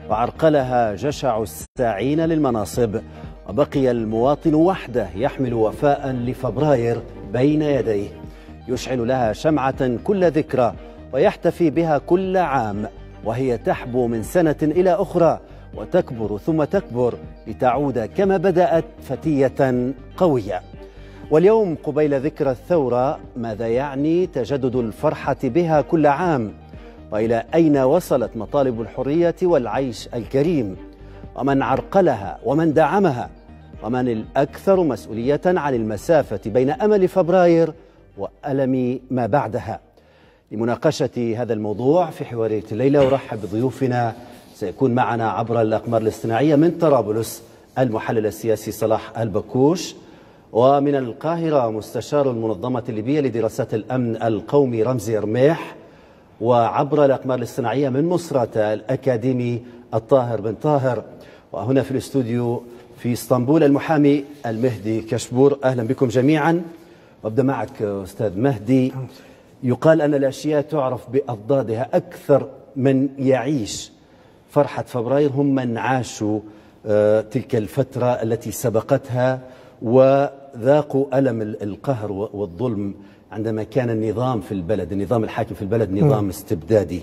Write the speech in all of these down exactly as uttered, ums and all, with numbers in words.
وعرقلها جشع الساعين للمناصب، وبقي المواطن وحده يحمل وفاء لفبراير بين يديه، يشعل لها شمعة كل ذكرى ويحتفي بها كل عام، وهي تحبو من سنة إلى أخرى وتكبر ثم تكبر لتعود كما بدأت فتية قوية. واليوم قبيل ذكرى الثورة، ماذا يعني تجدد الفرحة بها كل عام؟ وإلى أين وصلت مطالب الحرية والعيش الكريم؟ ومن عرقلها ومن دعمها؟ ومن الأكثر مسؤولية عن المسافة بين أمل فبراير وألم ما بعدها؟ لمناقشة هذا الموضوع في حوارية الليلة أرحب بضيوفنا. سيكون معنا عبر الأقمار الاصطناعية من طرابلس المحلل السياسي صلاح البكوش، ومن القاهرة مستشار المنظمة الليبية لدراسات الأمن القومي رمزي رميح، وعبر الأقمار الاصطناعية من مصرة الأكاديمي الطاهر بن طاهر، وهنا في الاستوديو في اسطنبول المحامي المهدي كشبور. أهلا بكم جميعا. وابدأ معك أستاذ مهدي. يقال أن الأشياء تعرف بأضدادها، أكثر من يعيش فرحة فبراير هم من عاشوا تلك الفترة التي سبقتها وذاقوا ألم القهر والظلم عندما كان النظام في البلد، النظام الحاكم في البلد نظام استبدادي.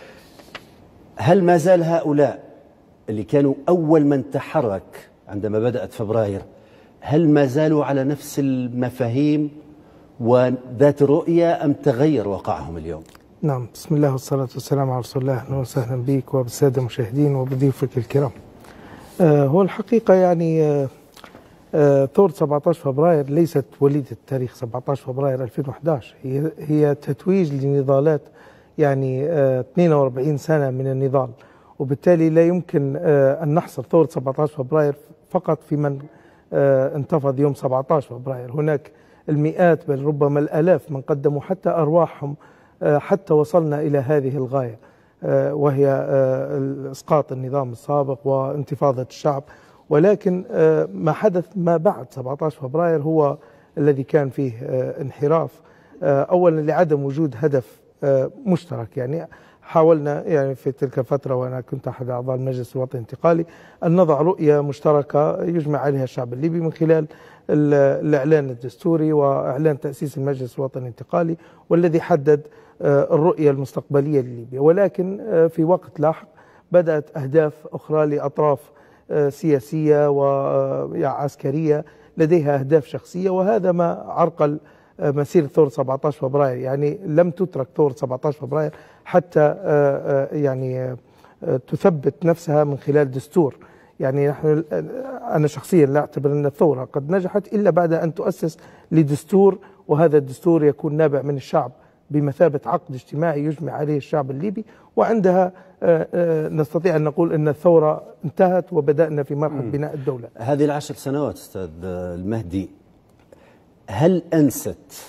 هل ما زال هؤلاء اللي كانوا أول من تحرك عندما بدأت فبراير، هل ما زالوا على نفس المفاهيم وذات الرؤية أم تغير واقعهم اليوم؟ نعم، بسم الله والصلاة والسلام على رسول الله. أهلا وسهلا بك وبالسادة المشاهدين وبضيوفك الكرام. آه هو الحقيقة يعني آه آه ثورة سبعة عشر فبراير ليست وليدة تاريخ سبعة عشر فبراير ألفين وأحد عشر، هي هي تتويج لنضالات يعني آه اثنين وأربعين سنة من النضال، وبالتالي لا يمكن آه أن نحصر ثورة سبعة عشر فبراير فقط في من آه انتفض يوم سبعة عشر فبراير. هناك المئات بل ربما الآلاف من قدموا حتى أرواحهم حتى وصلنا إلى هذه الغاية، وهي إسقاط النظام السابق وانتفاضة الشعب. ولكن ما حدث ما بعد سبعة عشر فبراير هو الذي كان فيه انحراف، أولا لعدم وجود هدف مشترك. يعني حاولنا يعني في تلك الفترة، وأنا كنت أحد أعضاء المجلس الوطني الانتقالي، أن نضع رؤية مشتركة يجمع عليها الشعب الليبي من خلال الإعلان الدستوري وإعلان تأسيس المجلس الوطني الانتقالي، والذي حدد الرؤية المستقبلية لليبيا. ولكن في وقت لاحق بدأت أهداف أخرى لأطراف سياسية وعسكرية لديها أهداف شخصية، وهذا ما عرقل مسيرة ثورة سبعة عشر فبراير. يعني لم تترك ثورة سبعة عشر فبراير حتى يعني تثبت نفسها من خلال دستور. يعني نحن أنا شخصيا لا أعتبر أن الثورة قد نجحت إلا بعد أن تؤسس لدستور، وهذا الدستور يكون نابع من الشعب بمثابة عقد اجتماعي يجمع عليه الشعب الليبي، وعندها نستطيع أن نقول أن الثورة انتهت وبدأنا في مرحلة بناء الدولة. هذه العشر سنوات أستاذ المهدي، هل أنست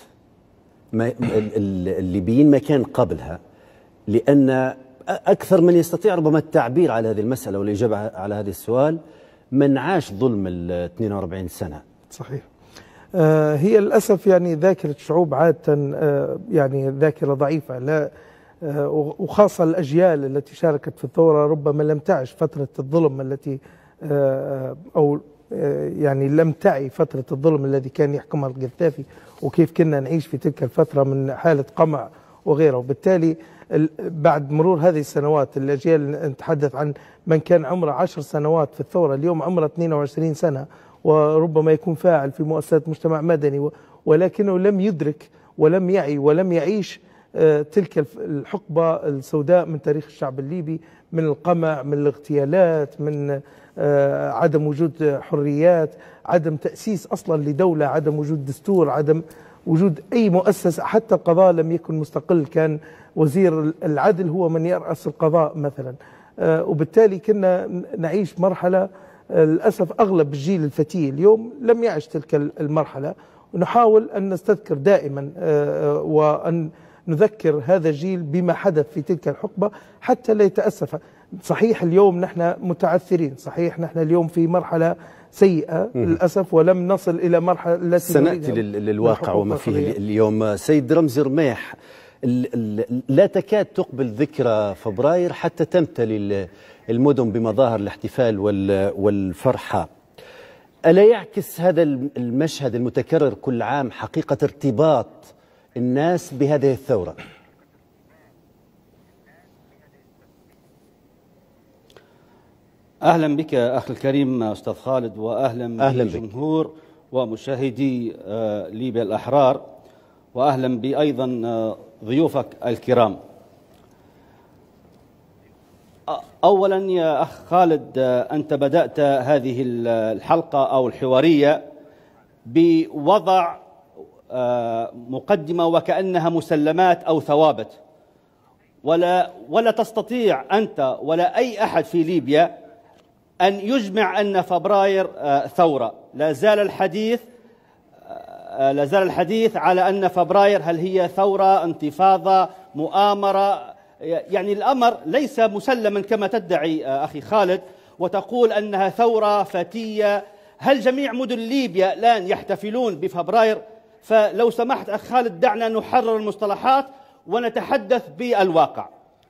الليبيين ما كان قبلها؟ لأن أكثر من يستطيع ربما التعبير على هذه المسألة والإجابة على هذا السؤال من عاش ظلم ال اثنين وأربعين سنة. صحيح. آه هي للأسف يعني ذاكرة شعوب عادة آه يعني ذاكرة ضعيفة، لا آه وخاصة الأجيال التي شاركت في الثورة ربما لم تعش فترة الظلم التي آه أو آه يعني لم تعي فترة الظلم الذي كان يحكمها القذافي، وكيف كنا نعيش في تلك الفترة من حالة قمع وغيره. وبالتالي بعد مرور هذه السنوات، الأجيال نتحدث عن من كان عمره عشر سنوات في الثورة اليوم عمره اثنين وعشرين سنة، وربما يكون فاعل في مؤسسات مجتمع مدني، ولكنه لم يدرك ولم يعي ولم يعيش تلك الحقبة السوداء من تاريخ الشعب الليبي، من القمع، من الاغتيالات، من عدم وجود حريات، عدم تأسيس أصلا لدولة، عدم وجود دستور، عدم وجود أي مؤسسة. حتى القضاء لم يكن مستقل، كان وزير العدل هو من يرأس القضاء مثلا. وبالتالي كنا نعيش مرحلة للأسف أغلب الجيل الفتي اليوم لم يعش تلك المرحلة، ونحاول أن نستذكر دائما وأن نذكر هذا الجيل بما حدث في تلك الحقبة حتى لا يتأسف. صحيح اليوم نحن متعثرين، صحيح نحن اليوم في مرحلة سيئة للأسف، ولم نصل إلى مرحلة التي سنأتي للواقع وما فيه اليوم. سيد رمزي رميح، لا تكاد تقبل ذكرى فبراير حتى تمتلي المدن بمظاهر الاحتفال والفرحة. ألا يعكس هذا المشهد المتكرر كل عام حقيقة ارتباط الناس بهذه الثورة؟ أهلا بك أخي الكريم أستاذ خالد، وأهلا, أهلا بجمهور ومشاهدي ليبيا الأحرار، وأهلا بأيضا ضيوفك الكرام. أولا يا أخ خالد، أنت بدأت هذه الحلقة أو الحوارية بوضع مقدمة وكأنها مسلمات أو ثوابت، ولا ولا تستطيع أنت ولا أي أحد في ليبيا أن يجمع أن فبراير ثورة. لا زال الحديث لا زال الحديث على أن فبراير هل هي ثورة، انتفاضة، مؤامرة. يعني الأمر ليس مسلما كما تدعي أخي خالد، وتقول أنها ثورة فتية. هل جميع مدن ليبيا الآن يحتفلون بفبراير؟ فلو سمحت أخ خالد دعنا نحرر المصطلحات ونتحدث بالواقع.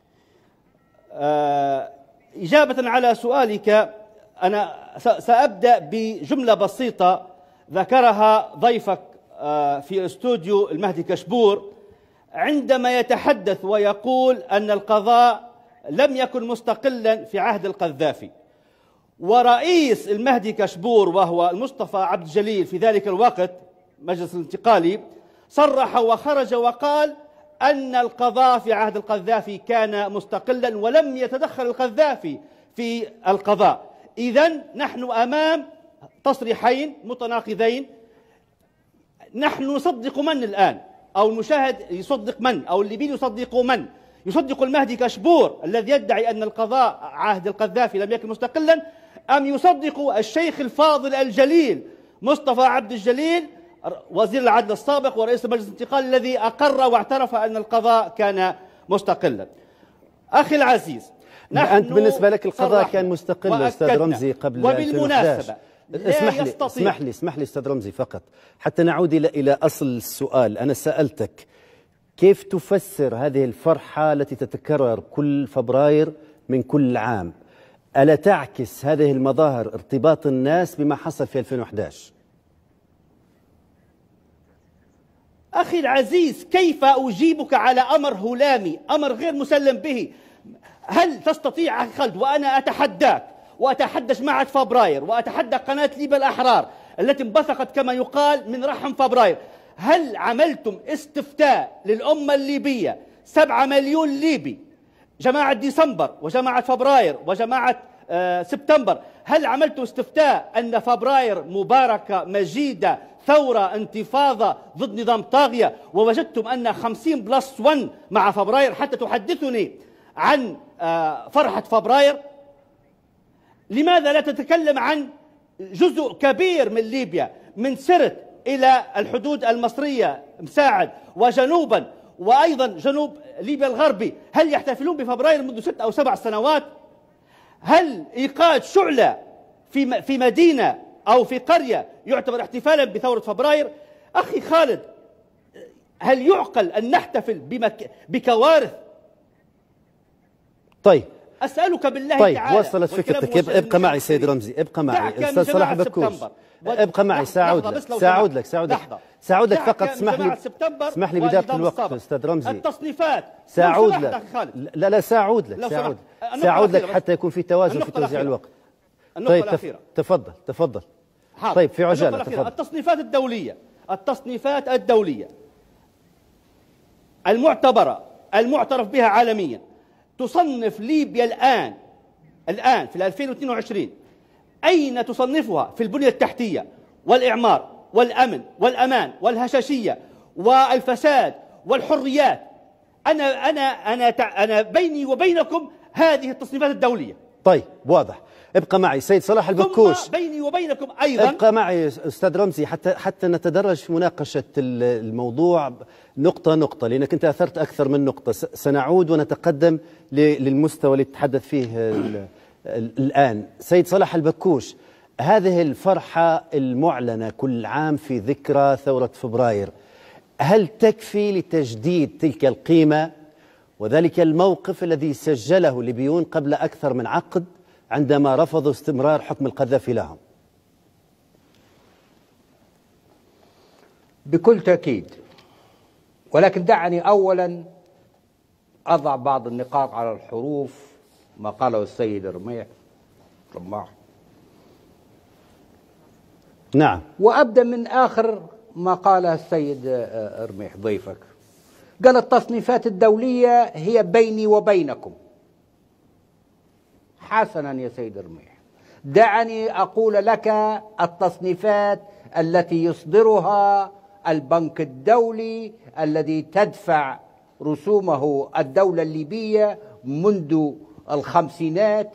إجابة على سؤالك، أنا سأبدأ بجملة بسيطة ذكرها ضيفك في استوديو المهدي كشبور عندما يتحدث ويقول أن القضاء لم يكن مستقلا في عهد القذافي، ورئيس المهدي كشبور وهو المصطفى عبد الجليل في ذلك الوقت مجلس الانتقالي صرح وخرج وقال أن القضاء في عهد القذافي كان مستقلا ولم يتدخل القذافي في القضاء. إذن نحن أمام تصريحين متناقضين. نحن نصدق من الآن؟ أو المشاهد يصدق من؟ أو الليبيين يصدقوا من؟ يصدق المهدي كشبور الذي يدعي أن القضاء عهد القذافي لم يكن مستقلا، أم يصدق الشيخ الفاضل الجليل مصطفى عبد الجليل وزير العدل السابق ورئيس مجلس الانتقال الذي أقر واعترف أن القضاء كان مستقلا؟ أخي العزيز، نحن أنت بالنسبة لك القضاء كان مستقل أستاذ رمزي قبل وبالمناسبة اسمح لي اسمح لي اسمح لي أستاذ رمزي فقط حتى نعود إلى إلى أصل السؤال. أنا سألتك كيف تفسر هذه الفرحة التي تتكرر كل فبراير من كل عام؟ ألا تعكس هذه المظاهر ارتباط الناس بما حصل في ألفين وأحد عشر؟ أخي العزيز، كيف أجيبك على أمر هلامي، أمر غير مسلم به؟ هل تستطيع أخي خالد، وأنا أتحداك وأتحدث معك فبراير وأتحدى قناة ليبيا الأحرار التي انبثقت كما يقال من رحم فبراير، هل عملتم استفتاء للأمة الليبية سبعة مليون ليبي، جماعة ديسمبر وجماعة فبراير وجماعة آه سبتمبر، هل عملتم استفتاء أن فبراير مباركة مجيدة ثورة انتفاضة ضد نظام طاغية، ووجدتم أن خمسين بلس ون مع فبراير حتى تحدثني عن آه فرحة فبراير؟ لماذا لا تتكلم عن جزء كبير من ليبيا من سرت إلى الحدود المصرية مساعد وجنوبا وأيضا جنوب ليبيا الغربي، هل يحتفلون بفبراير منذ ست أو سبع سنوات؟ هل إيقاد شعلة في في مدينة أو في قرية يعتبر احتفالا بثورة فبراير؟ أخي خالد، هل يعقل أن نحتفل بمك... بكوارث؟ طيب أسألك بالله طيب تعالى، وصلت فكرتك. ابقى معي سيد رمزي، ابقى معي أستاذ صلاح البكوش، ابقى معي سأعود لك سأعود لك سأعود لك سأعود لك فقط اسمح لي اسمح لي بداية الوقت أستاذ رمزي. التصنيفات سأعود لك لا لا سأعود لك سأعود سأعود لك حتى يكون في توازن في توزيع الوقت. طيب تفضل تفضل. طيب في عجالة تفضل. التصنيفات الدولية التصنيفات الدولية المعتبرة المعترف بها عالميا تصنف ليبيا الآن الآن في ألفين واثنين وعشرين أين تصنفها؟ في البنية التحتية والإعمار والأمن والأمان والهشاشية والفساد والحريات. أنا أنا أنا أنا بيني وبينكم هذه التصنيفات الدولية. طيب واضح. ابقى معي سيد صلاح البكوش. ثم بيني وبينكم أيضا ابقى معي أستاذ رمزي حتى حتى نتدرج في مناقشة الموضوع نقطة نقطة، لأنك أنت أثرت أكثر من نقطة. سنعود ونتقدم للمستوى اللي تتحدث فيه الآن. سيد صلاح البكوش، هذه الفرحة المعلنة كل عام في ذكرى ثورة فبراير هل تكفي لتجديد تلك القيمة وذلك الموقف الذي سجله الليبيون قبل أكثر من عقد عندما رفضوا استمرار حكم القذافي لهم؟ بكل تأكيد، ولكن دعني أولا أضع بعض النقاط على الحروف ما قاله السيد رميح رماح، نعم، وأبدأ من آخر ما قاله السيد رميح ضيفك. قال التصنيفات الدولية هي بيني وبينكم. حسنا يا سيد رميح، دعني أقول لك التصنيفات التي يصدرها البنك الدولي الذي تدفع رسومه الدولة الليبية منذ الخمسينات،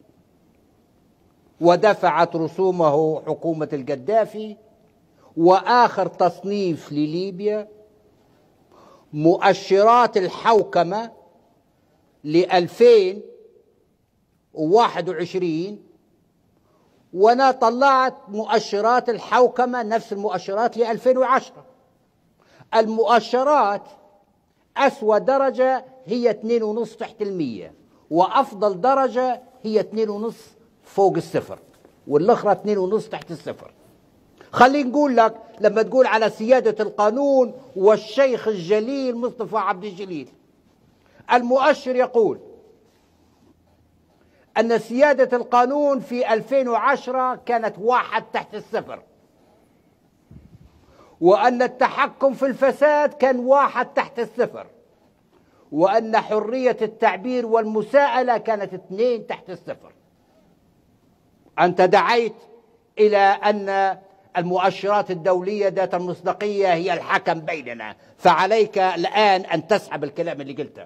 ودفعت رسومه حكومة القذافي. وآخر تصنيف لليبيا مؤشرات الحوكمة لألفين وواحد وعشرين، وأنا طلعت مؤشرات الحوكمة نفس المؤشرات لألفين وعشرة. المؤشرات أسوأ درجة هي اثنين ونص تحت المية، وأفضل درجة هي اثنين ونص فوق الصفر، والأخرى اثنين ونص تحت الصفر. خليني نقول لك، لما تقول على سيادة القانون والشيخ الجليل مصطفى عبد الجليل، المؤشر يقول أن سيادة القانون في ألفين وعشرة كانت واحد تحت الصفر، وأن التحكم في الفساد كان واحد تحت الصفر، وأن حرية التعبير والمساءلة كانت اثنين تحت الصفر. أنت دعيت إلى أن المؤشرات الدولية ذات المصداقية هي الحكم بيننا، فعليك الآن أن تسحب الكلام اللي قلته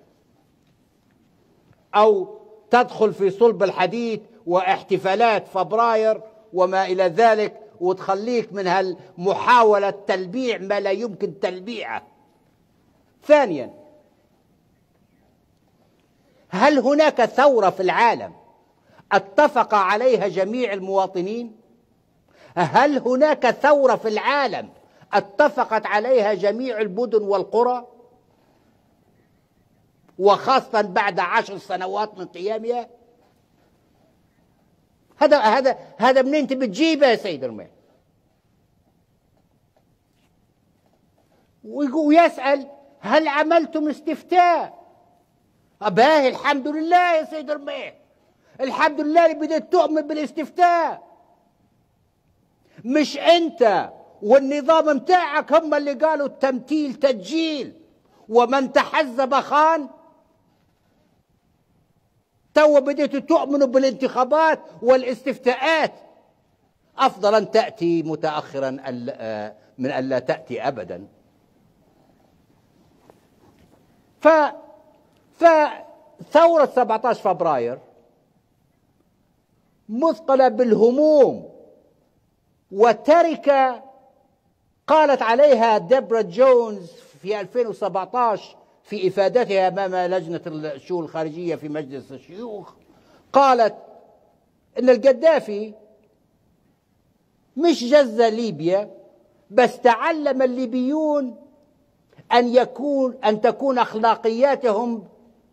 أو تدخل في صلب الحديث واحتفالات فبراير وما إلى ذلك، وتخليك من هالمحاولة تلبيع ما لا يمكن تلبيعه. ثانيا، هل هناك ثورة في العالم اتفق عليها جميع المواطنين؟ هل هناك ثورة في العالم اتفقت عليها جميع المدن والقرى، وخاصة بعد عشر سنوات من قيامها؟ هذا هذا هذا منين انت بتجيبه يا سيد رميح؟ ويسأل هل عملتم استفتاء؟ أباهي الحمد لله يا سيد رميح، الحمد لله اللي بدأت تؤمن بالاستفتاء. مش أنت والنظام متاعك هم اللي قالوا التمثيل تسجيل ومن تحزب خان. تو بديتوا تؤمنوا بالانتخابات والاستفتاءات. أفضل أن تأتي متأخرا من أن لا تأتي أبدا. ف فثورة سبعة عشر فبراير مثقلة بالهموم وتركة قالت عليها ديبرا جونز في ألفين وسبعة عشر في إفادتها أمام لجنة الشؤون الخارجية في مجلس الشيوخ، قالت إن القذافي مش جز ليبيا، بس تعلم الليبيون أن يكون أن تكون أخلاقياتهم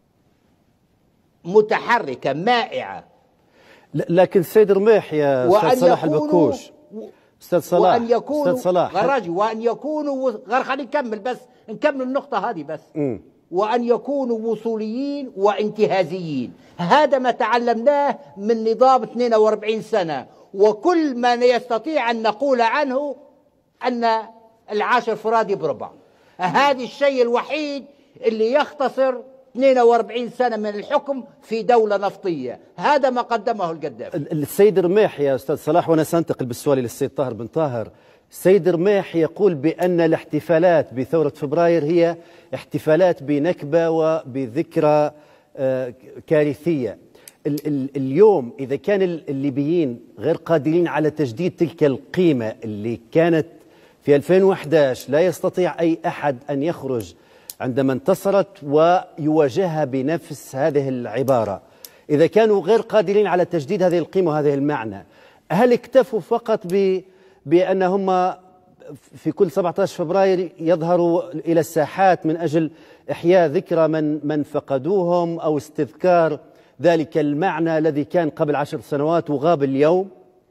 متحركة مائعة. لكن سيد رميح يا أستاذ صلاح البكوش، أستاذ صلاح وأن يكونوا أستاذ صلاح غراجي وأن يكونوا غير خلينا نكمل بس نكمل النقطة هذه بس م. وأن يكونوا وصوليين وانتهازيين. هذا ما تعلمناه من نظام اثنين وأربعين سنة، وكل ما يستطيع أن نقول عنه أن العاشر فرادي بربع. هذا الشيء الوحيد اللي يختصر اثنين وأربعين سنة من الحكم في دولة نفطية. هذا ما قدمه القذافي. السيد رميح يا أستاذ صلاح، وأنا سأنتقل بالسؤال للسيد طاهر بن طاهر. السيد رميح يقول بأن الاحتفالات بثورة فبراير هي احتفالات بنكبة وبذكرى كارثية. اليوم إذا كان الليبيين غير قادرين على تجديد تلك القيمة اللي كانت في ألفين وأحد عشر، لا يستطيع أي أحد أن يخرج عندما انتصرت ويواجهها بنفس هذه العبارة. إذا كانوا غير قادرين على تجديد هذه القيمة وهذه المعنى، هل اكتفوا فقط ب بأن هم في كل سبعة عشر فبراير يظهروا إلى الساحات من أجل إحياء ذكرى من من فقدوهم أو استذكار ذلك المعنى الذي كان قبل عشر سنوات وغاب اليوم؟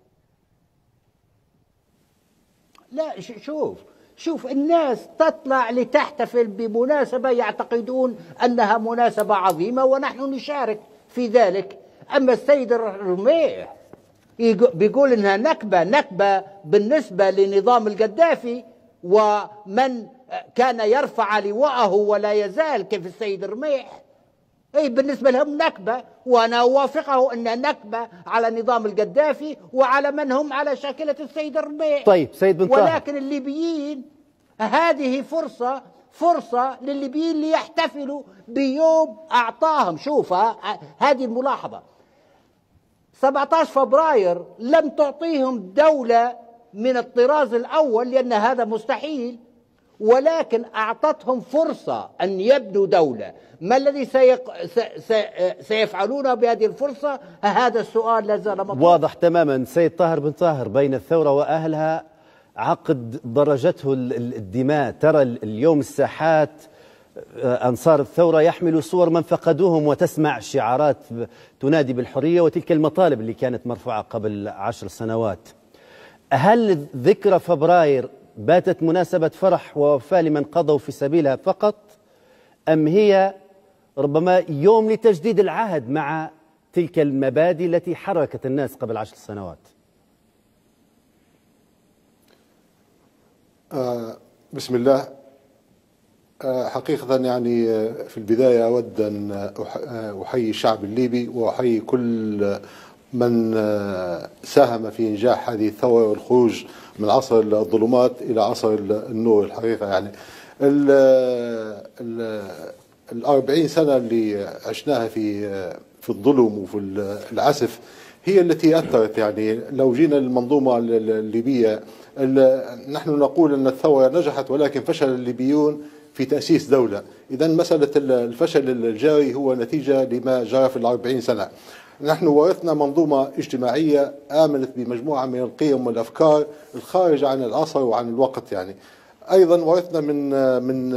لا، شوف شوف الناس تطلع لتحتفل بمناسبة يعتقدون أنها مناسبة عظيمة ونحن نشارك في ذلك. أما السيد الرميح بيقول إنها نكبة نكبة بالنسبة لنظام القذافي ومن كان يرفع لواءه ولا يزال كيف السيد الرميح، أي بالنسبة لهم نكبة، وأنا أوافقه أنها نكبة على نظام القذافي وعلى من هم على شاكلة السيد الرميح. طيب سيد بن طاهر، ولكن الليبيين هذه فرصة فرصة للليبيين ليحتفلوا بيوم أعطاهم. شوف هذه الملاحظة، سبعة عشر فبراير لم تعطيهم دولة من الطراز الأول لأن هذا مستحيل، ولكن أعطتهم فرصة أن يبنوا دولة. ما الذي سيق... س... سيفعلون بهذه الفرصة؟ هذا السؤال لا زال مطروحا. واضح تماما. سيد طاهر بن طاهر، بين الثورة وأهلها عقد درجته الدماء، ترى اليوم الساحات أنصار الثورة يحملوا صور من فقدوهم وتسمع شعارات تنادي بالحرية وتلك المطالب اللي كانت مرفوعة قبل عشر سنوات. هل ذكرى فبراير باتت مناسبة فرح ووفاة لمن قضوا في سبيلها فقط، أم هي ربما يوم لتجديد العهد مع تلك المبادئ التي حركت الناس قبل عشر سنوات؟ آه بسم الله. آه حقيقة يعني في البداية أود أن أحيي الشعب الليبي وأحيي كل من ساهم في إنجاح هذه الثورة والخروج من عصر الظلمات إلى عصر النور. الحقيقة يعني ال ال الأربعين سنة اللي عشناها في في الظلم وفي العسف هي التي أثرت. يعني لو جينا للمنظومة الليبية، نحن نقول أن الثورة نجحت ولكن فشل الليبيون في تأسيس دولة. إذا مسألة الفشل الجاري هو نتيجة لما جرى في الأربعين سنة. نحن ورثنا منظومة اجتماعية آمنت بمجموعة من القيم والأفكار الخارجة عن العصر وعن الوقت. يعني أيضا ورثنا من من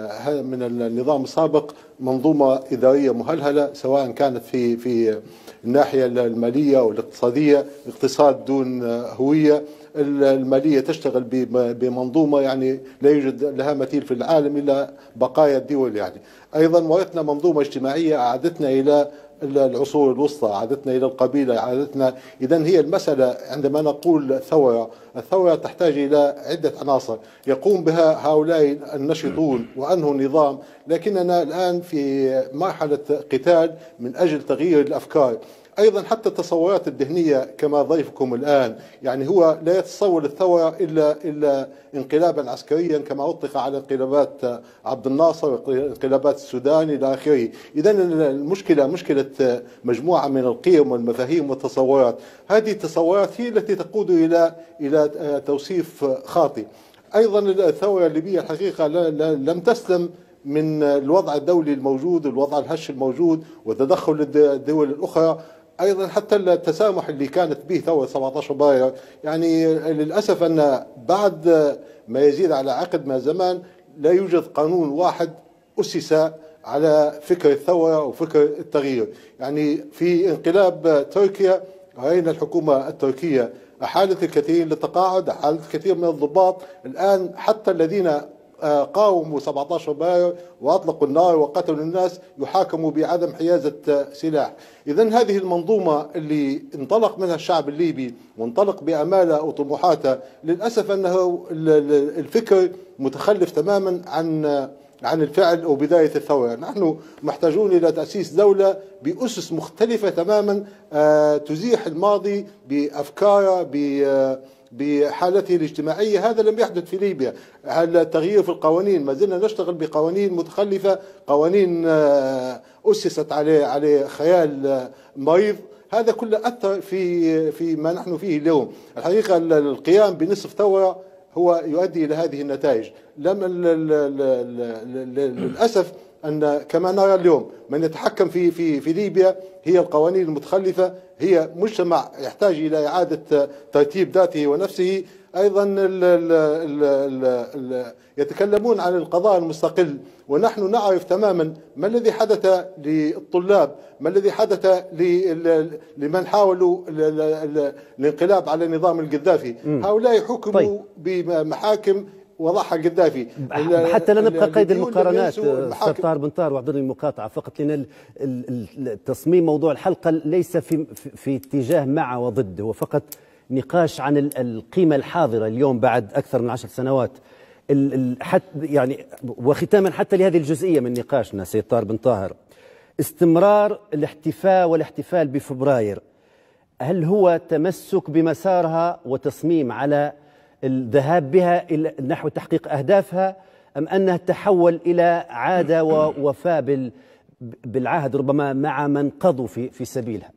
من النظام السابق منظومة إدارية مهلهلة، سواء كانت في في الناحية المالية والاقتصادية، اقتصاد دون هوية. المالية تشتغل بمنظومة يعني لا يوجد لها مثيل في العالم إلا بقايا الدول. يعني أيضا ورثنا منظومة اجتماعية أعادتنا إلى العصور الوسطى، عادتنا إلى القبيلة، عادتنا. إذن هي المسألة عندما نقول ثورة، الثورة تحتاج إلى عدة عناصر يقوم بها هؤلاء النشطون وأنهوا النظام، لكننا الآن في مرحلة قتال من أجل تغيير الأفكار. أيضا حتى التصورات الذهنية كما ضيفكم الآن، يعني هو لا يتصور الثورة إلا إلا انقلابا عسكريا كما أطلق على انقلابات عبد الناصر وانقلابات السودان إلى آخره. إذا المشكلة مشكلة مجموعة من القيم والمفاهيم والتصورات. هذه التصورات هي التي تقود إلى إلى توصيف خاطئ. أيضا الثورة الليبية الحقيقة لم تسلم من الوضع الدولي الموجود، الوضع الهش الموجود وتدخل الدول الأخرى. أيضا حتى التسامح اللي كانت به ثورة سبعة عشر فبراير، يعني للأسف أن بعد ما يزيد على عقد ما زمان لا يوجد قانون واحد أسس على فكر الثورة وفكر التغيير. يعني في انقلاب تركيا رأينا الحكومة التركية أحالت الكثير للتقاعد، أحالت الكثير من الضباط. الآن حتى الذين قاوموا سبعة عشر فبراير وأطلقوا النار وقتلوا الناس يحاكموا بعدم حيازة سلاح. إذن هذه المنظومة اللي انطلق منها الشعب الليبي وانطلق بأماله وطموحاته، للأسف أنه الفكر متخلف تماما عن عن الفعل أو بداية الثورة. نحن محتاجون إلى تأسيس دولة بأسس مختلفة تماما تزيح الماضي بأفكاره بحالته الاجتماعية. هذا لم يحدث في ليبيا. التغيير في القوانين، ما زلنا نشتغل بقوانين متخلفة، قوانين أسست عليه عليه خيال مريض. هذا كله أثر في في ما نحن فيه اليوم. الحقيقة القيام بنصف ثورة هو يؤدي إلى هذه النتائج. لم للأسف أن كما نرى اليوم من يتحكم في في في ليبيا هي القوانين المتخلفة، هي مجتمع يحتاج إلى إعادة ترتيب ذاته ونفسه. أيضا ال ال ال ال ال يتكلمون عن القضاء المستقل، ونحن نعرف تماما ما الذي حدث للطلاب، ما الذي حدث لمن حاولوا الانقلاب على نظام القذافي. هؤلاء حكموا طيب. بمحاكم وضعها القذافي. حتى لا نبقى قيد المقارنات استاذ طاهر بن طاهر، واعذرني المقاطعه فقط، لان التصميم موضوع الحلقه ليس في في اتجاه مع وضد، هو فقط نقاش عن القيمه الحاضره اليوم بعد اكثر من عشر سنوات. حتى يعني وختاما حتى لهذه الجزئيه من نقاشنا سيد طاهر بن طاهر، استمرار الاحتفاء والاحتفال بفبراير، هل هو تمسك بمسارها وتصميم على الذهاب بها إلى نحو تحقيق أهدافها، أم أنها تحول إلى عادة ووفاء بالعهد ربما مع من قضوا في في سبيلها؟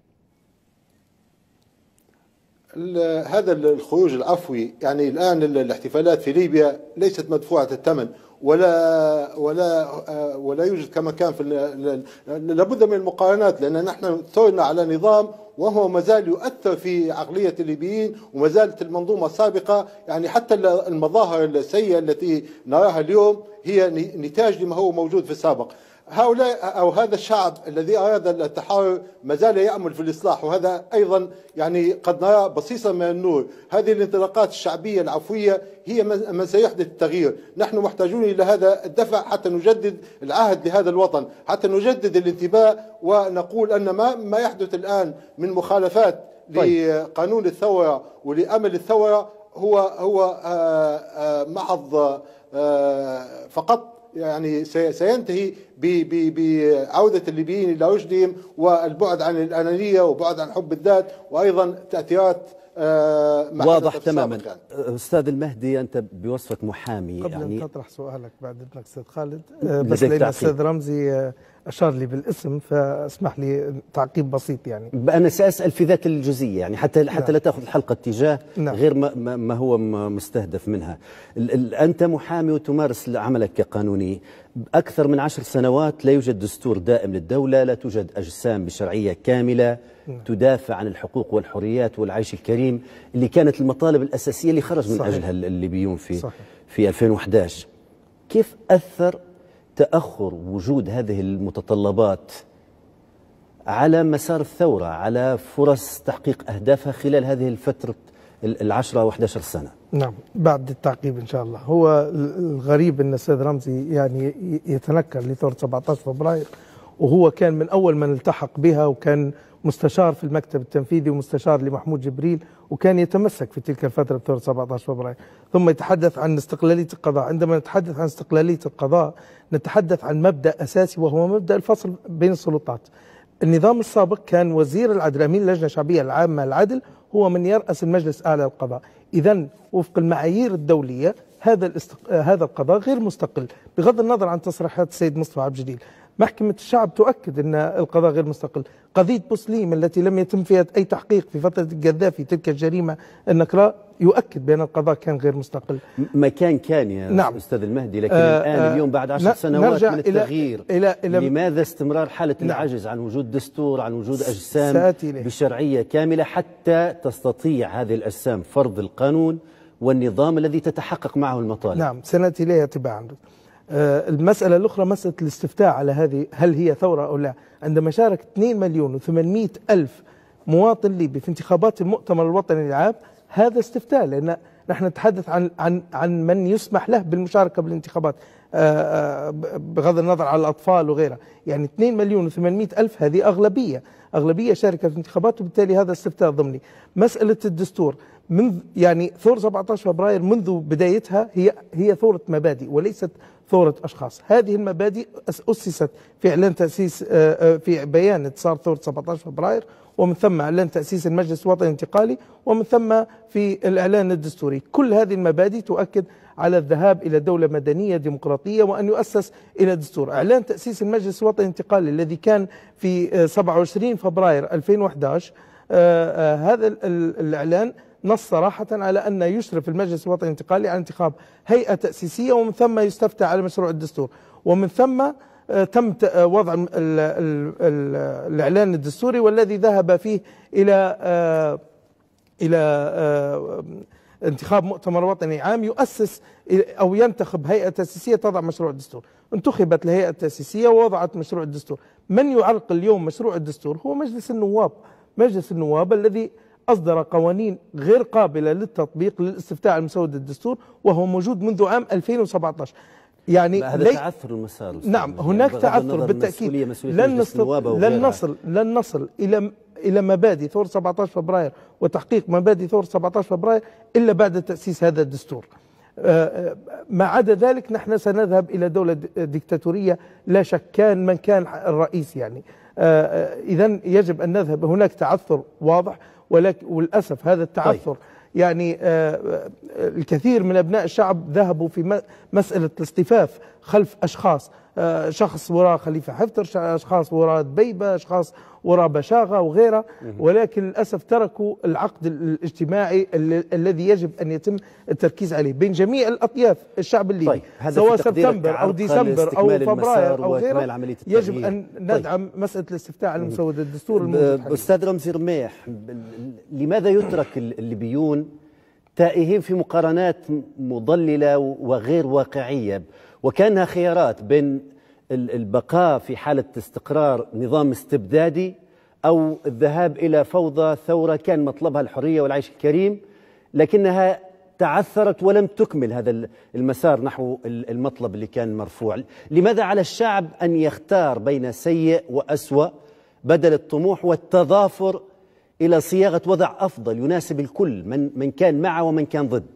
هذا الخروج العفوي، يعني الآن الاحتفالات في ليبيا ليست مدفوعة الثمن، ولا ولا ولا يوجد كما كان في لابد من المقارنات، لأن نحن ثرنا على نظام وهو ما زال يؤثر في عقلية الليبيين، وما زالت المنظومة السابقة، يعني حتى المظاهر السيئة التي نراها اليوم هي نتاج لما هو موجود في السابق. هؤلاء أو هذا الشعب الذي أراد التحرر ما زال يعمل في الإصلاح، وهذا أيضا يعني قد نرى بصيصا من النور. هذه الانطلاقات الشعبية العفوية هي من سيحدث التغيير. نحن محتاجون إلى هذا الدفع حتى نجدد العهد لهذا الوطن، حتى نجدد الانتماء، ونقول أن ما ما يحدث الآن من مخالفات طيب. لقانون الثورة ولأمل الثورة هو هو محض فقط يعني سينتهي بعودة الليبيين إلى رشدهم والبعد عن الأنانية وبعد عن حب الذات، وأيضا تأثيرات واضح تماما. أستاذ المهدي، أنت بوصفة محامي، قبل يعني أن تطرح سؤالك بعد إذنك أستاذ خالد، بس لأن الأستاذ رمزي أشار لي بالاسم فاسمح لي تعقيب بسيط. يعني أنا سأسأل في ذات الجزئية، يعني حتى حتى نعم. لا تأخذ الحلقة اتجاه نعم. غير ما, ما هو مستهدف منها. أنت محامي وتمارس عملك كقانوني أكثر من عشر سنوات، لا يوجد دستور دائم للدولة، لا توجد أجسام بشرعية كاملة نعم. تدافع عن الحقوق والحريات والعيش الكريم اللي كانت المطالب الأساسية اللي خرج من صحيح. أجلها الليبيون في صحيح. في ألفين وأحد عشر. كيف أثر تأخر وجود هذه المتطلبات على مسار الثورة، على فرص تحقيق أهدافها خلال هذه الفترة العشرة أو أحد عشر سنة؟ نعم، بعد التعقيب إن شاء الله. هو الغريب أن الأستاذ رمزي يعني يتنكر لثورة سبعة عشر فبراير، وهو كان من أول من التحق بها، وكان مستشار في المكتب التنفيذي ومستشار لمحمود جبريل، وكان يتمسك في تلك الفترة بثورة سبعة عشر فبراير. ثم يتحدث عن استقلالية القضاء. عندما نتحدث عن استقلالية القضاء نتحدث عن مبدأ أساسي، وهو مبدأ الفصل بين السلطات. النظام السابق كان وزير العدل أمين اللجنة الشعبية العامة للعدل هو من يرأس المجلس الأعلى للقضاء. إذن وفق المعايير الدولية هذا الاستق... هذا القضاء غير مستقل، بغض النظر عن تصريحات السيد مصطفى عبد الجليل. محكمة الشعب تؤكد أن القضاء غير مستقل. قضية بوسليم التي لم يتم فيها أي تحقيق في فترة القذافي، تلك الجريمة النكراء، يؤكد بأن القضاء كان غير مستقل. ما كان كان يا نعم. أستاذ المهدي، لكن آه الآن آه اليوم بعد عشر سنوات من التغيير، إلى إلى لماذا استمرار حالة نعم. العجز عن وجود دستور، عن وجود أجسام بشرعية كاملة حتى تستطيع هذه الأجسام فرض القانون والنظام الذي تتحقق معه المطالب؟ نعم، سنأتي إليها تباعا. آه المسألة الأخرى مسألة الاستفتاء على هذه، هل هي ثورة أو لا. عندما شارك اثنين مليون وثمانمئة ألف مواطن ليبي في انتخابات المؤتمر الوطني العام، هذا استفتاء، لأن نحن نتحدث عن عن عن من يسمح له بالمشاركة بالانتخابات، آه بغض النظر عن الأطفال وغيرها. يعني اثنين مليون وثمانمئة ألف هذه أغلبية أغلبية شاركت في الانتخابات، وبالتالي هذا استفتاء ضمني. مسألة الدستور، منذ يعني ثورة سبعة عشر فبراير منذ بدايتها هي هي ثورة مبادئ وليست ثورة أشخاص. هذه المبادئ أسست في إعلان تأسيس في بيان انتصار ثورة سبعة عشر فبراير، ومن ثم إعلان تأسيس المجلس الوطني الانتقالي، ومن ثم في الإعلان الدستوري. كل هذه المبادئ تؤكد على الذهاب إلى دولة مدنية ديمقراطية، وأن يؤسس إلى دستور. إعلان تأسيس المجلس الوطني الانتقالي الذي كان في سبعة وعشرين فبراير ألفين وأحد عشر، آه آه هذا الإعلان نص صراحة على أن يشرف المجلس الوطني الانتقالي على انتخاب هيئة تأسيسية، ومن ثم يستفتى على مشروع الدستور، ومن ثم تم وضع ال ال ال الإعلان الدستوري والذي ذهب فيه إلى إلى انتخاب مؤتمر وطني عام يؤسس أو ينتخب هيئة تأسيسية تضع مشروع الدستور. انتخبت الهيئة التأسيسية ووضعت مشروع الدستور. من يعرقل اليوم مشروع الدستور هو مجلس النواب، مجلس النواب الذي أصدر قوانين غير قابلة للتطبيق للاستفتاء على مسودة الدستور، وهو موجود منذ عام ألفين وسبعة عشر. يعني هذا تعثر المسار. نعم هناك تعثر بالتأكيد. لن نصل لن نصل لن نصل إلى إلى مبادئ ثورة سبعة عشر فبراير وتحقيق مبادئ ثورة سبعة عشر فبراير إلا بعد تأسيس هذا الدستور. ما عدا ذلك نحن سنذهب إلى دولة ديكتاتورية لا شك، كان من كان الرئيس يعني. إذن يجب أن نذهب، هناك تعثر واضح، ولكن وللأسف هذا التعثر طيب. يعني الكثير من أبناء الشعب ذهبوا في مسألة الاصطفاف خلف أشخاص، شخص وراء خليفة حفتر، أشخاص وراء دبيبة، أشخاص وراء بشاغة وغيرها، ولكن للأسف تركوا العقد الاجتماعي الذي يجب أن يتم التركيز عليه بين جميع الأطياف الشعب الليبي. طيب. سواء سبتمبر أو ديسمبر أو فبراير أو غيره، يجب أن ندعم طيب. مسألة الاستفتاء على مسودة الدستور الموجود. أستاذ رمزي رميح، لماذا يترك الليبيون تائهين في مقارنات مضللة وغير واقعية، وكانها خيارات بين البقاء في حالة استقرار نظام استبدادي أو الذهاب إلى فوضى ثورة كان مطلبها الحرية والعيش الكريم، لكنها تعثرت ولم تكمل هذا المسار نحو المطلب اللي كان مرفوع؟ لماذا على الشعب أن يختار بين سيء وأسوأ بدل الطموح والتضافر إلى صياغة وضع أفضل يناسب الكل، من من كان معه ومن كان ضد؟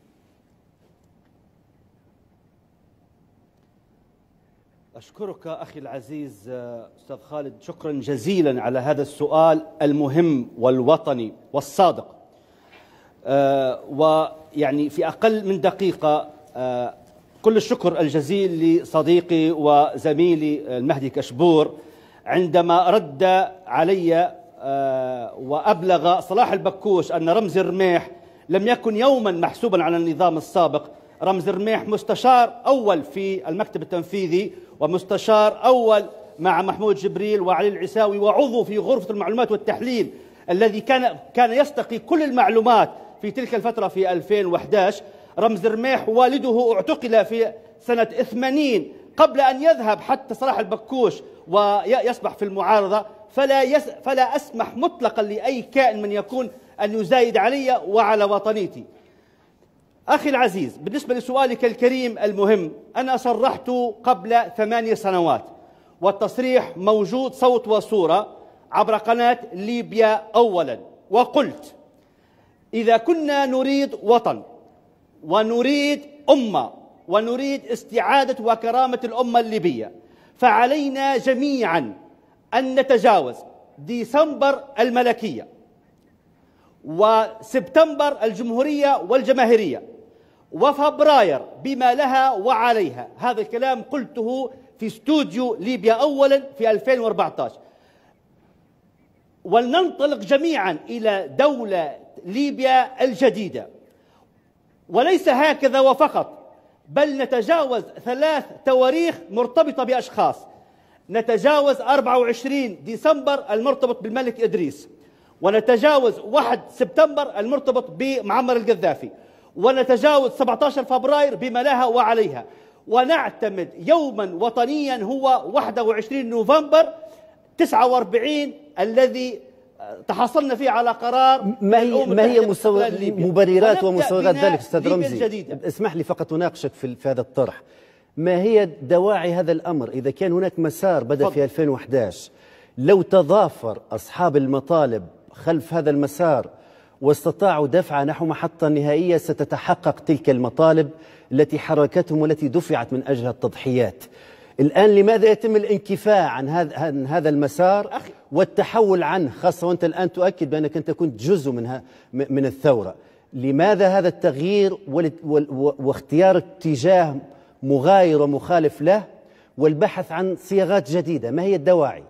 أشكرك أخي العزيز أستاذ خالد شكرا جزيلا على هذا السؤال المهم والوطني والصادق. أه ويعني في أقل من دقيقة أه كل الشكر الجزيل لصديقي وزميلي المهدي كشبور عندما رد علي أه وأبلغ صلاح البكوش أن رمزي رميح لم يكن يوما محسوبا على النظام السابق. رمزي رميح مستشار أول في المكتب التنفيذي ومستشار أول مع محمود جبريل وعلي العساوي وعضو في غرفة المعلومات والتحليل الذي كان كان يستقي كل المعلومات في تلك الفترة في ألفين وأحد عشر. رمزي رميح والده اعتقل في سنة ثمانين قبل أن يذهب حتى صلاح البكوش ويصبح في المعارضة، فلا يس فلا أسمح مطلقا لأي كائن من يكون أن يزايد علي وعلى وطنيتي. أخي العزيز، بالنسبة لسؤالك الكريم المهم، أنا صرحت قبل ثمانية سنوات والتصريح موجود صوت وصورة عبر قناة ليبيا أولا، وقلت إذا كنا نريد وطن ونريد أمة ونريد استعادة وكرامة الأمة الليبية فعلينا جميعا أن نتجاوز ديسمبر الملكية وسبتمبر الجمهورية والجماهيرية وفبراير بما لها وعليها. هذا الكلام قلته في استوديو ليبيا أولا في ألفين وأربعة عشر. ولننطلق جميعا إلى دولة ليبيا الجديدة، وليس هكذا وفقط، بل نتجاوز ثلاث تواريخ مرتبطة بأشخاص. نتجاوز أربعة وعشرين ديسمبر المرتبط بالملك إدريس، ونتجاوز واحد سبتمبر المرتبط بمعمر القذافي، ونتجاوز سبعة عشر فبراير بما لها وعليها، ونعتمد يوما وطنيا هو واحد وعشرين نوفمبر تسعة وأربعين الذي تحصلنا فيه على قرار. ما هي ما هي مبررات ومسوغات ذلك استاذ رمزي؟ اسمح لي فقط اناقشك في هذا الطرح. ما هي دواعي هذا الامر؟ اذا كان هناك مسار بدا في ألفين وأحد عشر، لو تضافر اصحاب المطالب خلف هذا المسار واستطاعوا دفع نحو محطة نهائية ستتحقق تلك المطالب التي حركتهم والتي دفعت من أجلها التضحيات. الآن لماذا يتم الانكفاء عن هذا عن هذا المسار والتحول عنه، خاصة وأنت الآن تؤكد بأنك أنت كنت جزء منها من الثورة؟ لماذا هذا التغيير واختيار اتجاه مغاير ومخالف له والبحث عن صياغات جديدة؟ ما هي الدواعي؟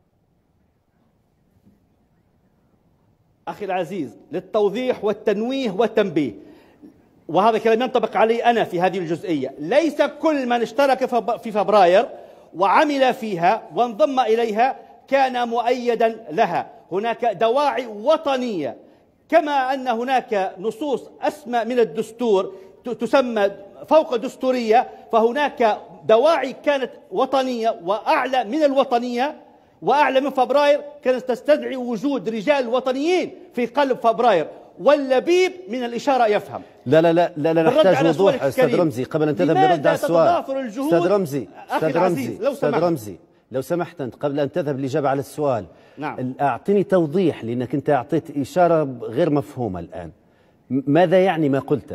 أخي العزيز، للتوضيح والتنويه والتنبيه، وهذا كلام ينطبق علي أنا في هذه الجزئية، ليس كل من اشترك في فبراير وعمل فيها وانضم إليها كان مؤيدا لها. هناك دواعي وطنية، كما أن هناك نصوص أسمى من الدستور تسمى فوق دستورية، فهناك دواعي كانت وطنية وأعلى من الوطنية وأعلى من فبراير، كانت تستدعي وجود رجال وطنيين في قلب فبراير، واللبيب من الإشارة يفهم. لا لا لا لا, لا نحتاج وضوح أستاذ رمزي قبل أن تذهب لرد على السؤال. أستاذ رمزي أستاذ رمزي أستاذ رمزي لو سمحت أنت قبل أن تذهب للإجابة على السؤال، نعم. أعطيني توضيح، لأنك أنت أعطيت إشارة غير مفهومة الآن. ماذا يعني ما قلته؟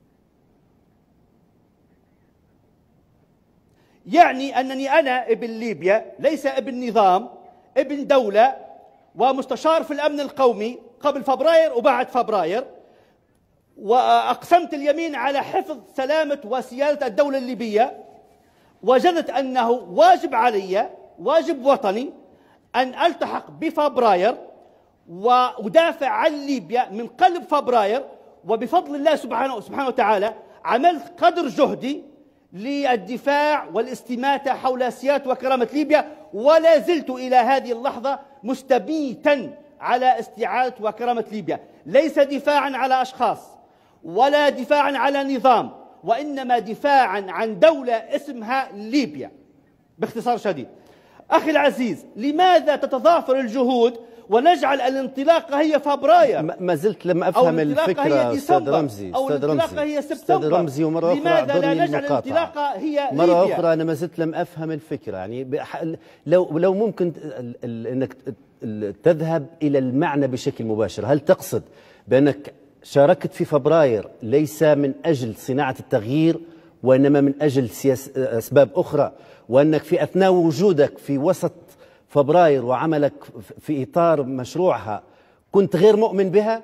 يعني أنني أنا ابن ليبيا، ليس ابن نظام، ابن دولة ومستشار في الأمن القومي قبل فبراير وبعد فبراير، وأقسمت اليمين على حفظ سلامة وسيادة الدولة الليبية، وجدت أنه واجب علي، واجب وطني، أن ألتحق بفبراير وأدافع عن ليبيا من قلب فبراير. وبفضل الله سبحانه سبحانه وتعالى عملت قدر جهدي للدفاع والاستماتة حول سيادة وكرامة ليبيا، ولا زلت إلى هذه اللحظة مستبيتا على استعادة وكرامة ليبيا، ليس دفاعا على أشخاص ولا دفاعا على نظام، وإنما دفاعا عن دولة اسمها ليبيا. باختصار شديد أخي العزيز، لماذا تتضافر الجهود ونجعل الانطلاقة هي فبراير؟ ما زلت لم أفهم الفكرة أستاذ رمزي. أو الانطلاقة هي سبتمبر. أستاذ رمزي ومرة أخرى لماذا لا نجعل الانطلاقة هي مرة ليبيا؟ أخرى أنا ما زلت لم أفهم الفكرة. يعني لو لو ممكن أنك تذهب إلى المعنى بشكل مباشر. هل تقصد بأنك شاركت في فبراير ليس من أجل صناعة التغيير وإنما من أجل أسباب أخرى، وأنك في أثناء وجودك في وسط فبراير وعملك في إطار مشروعها كنت غير مؤمن بها؟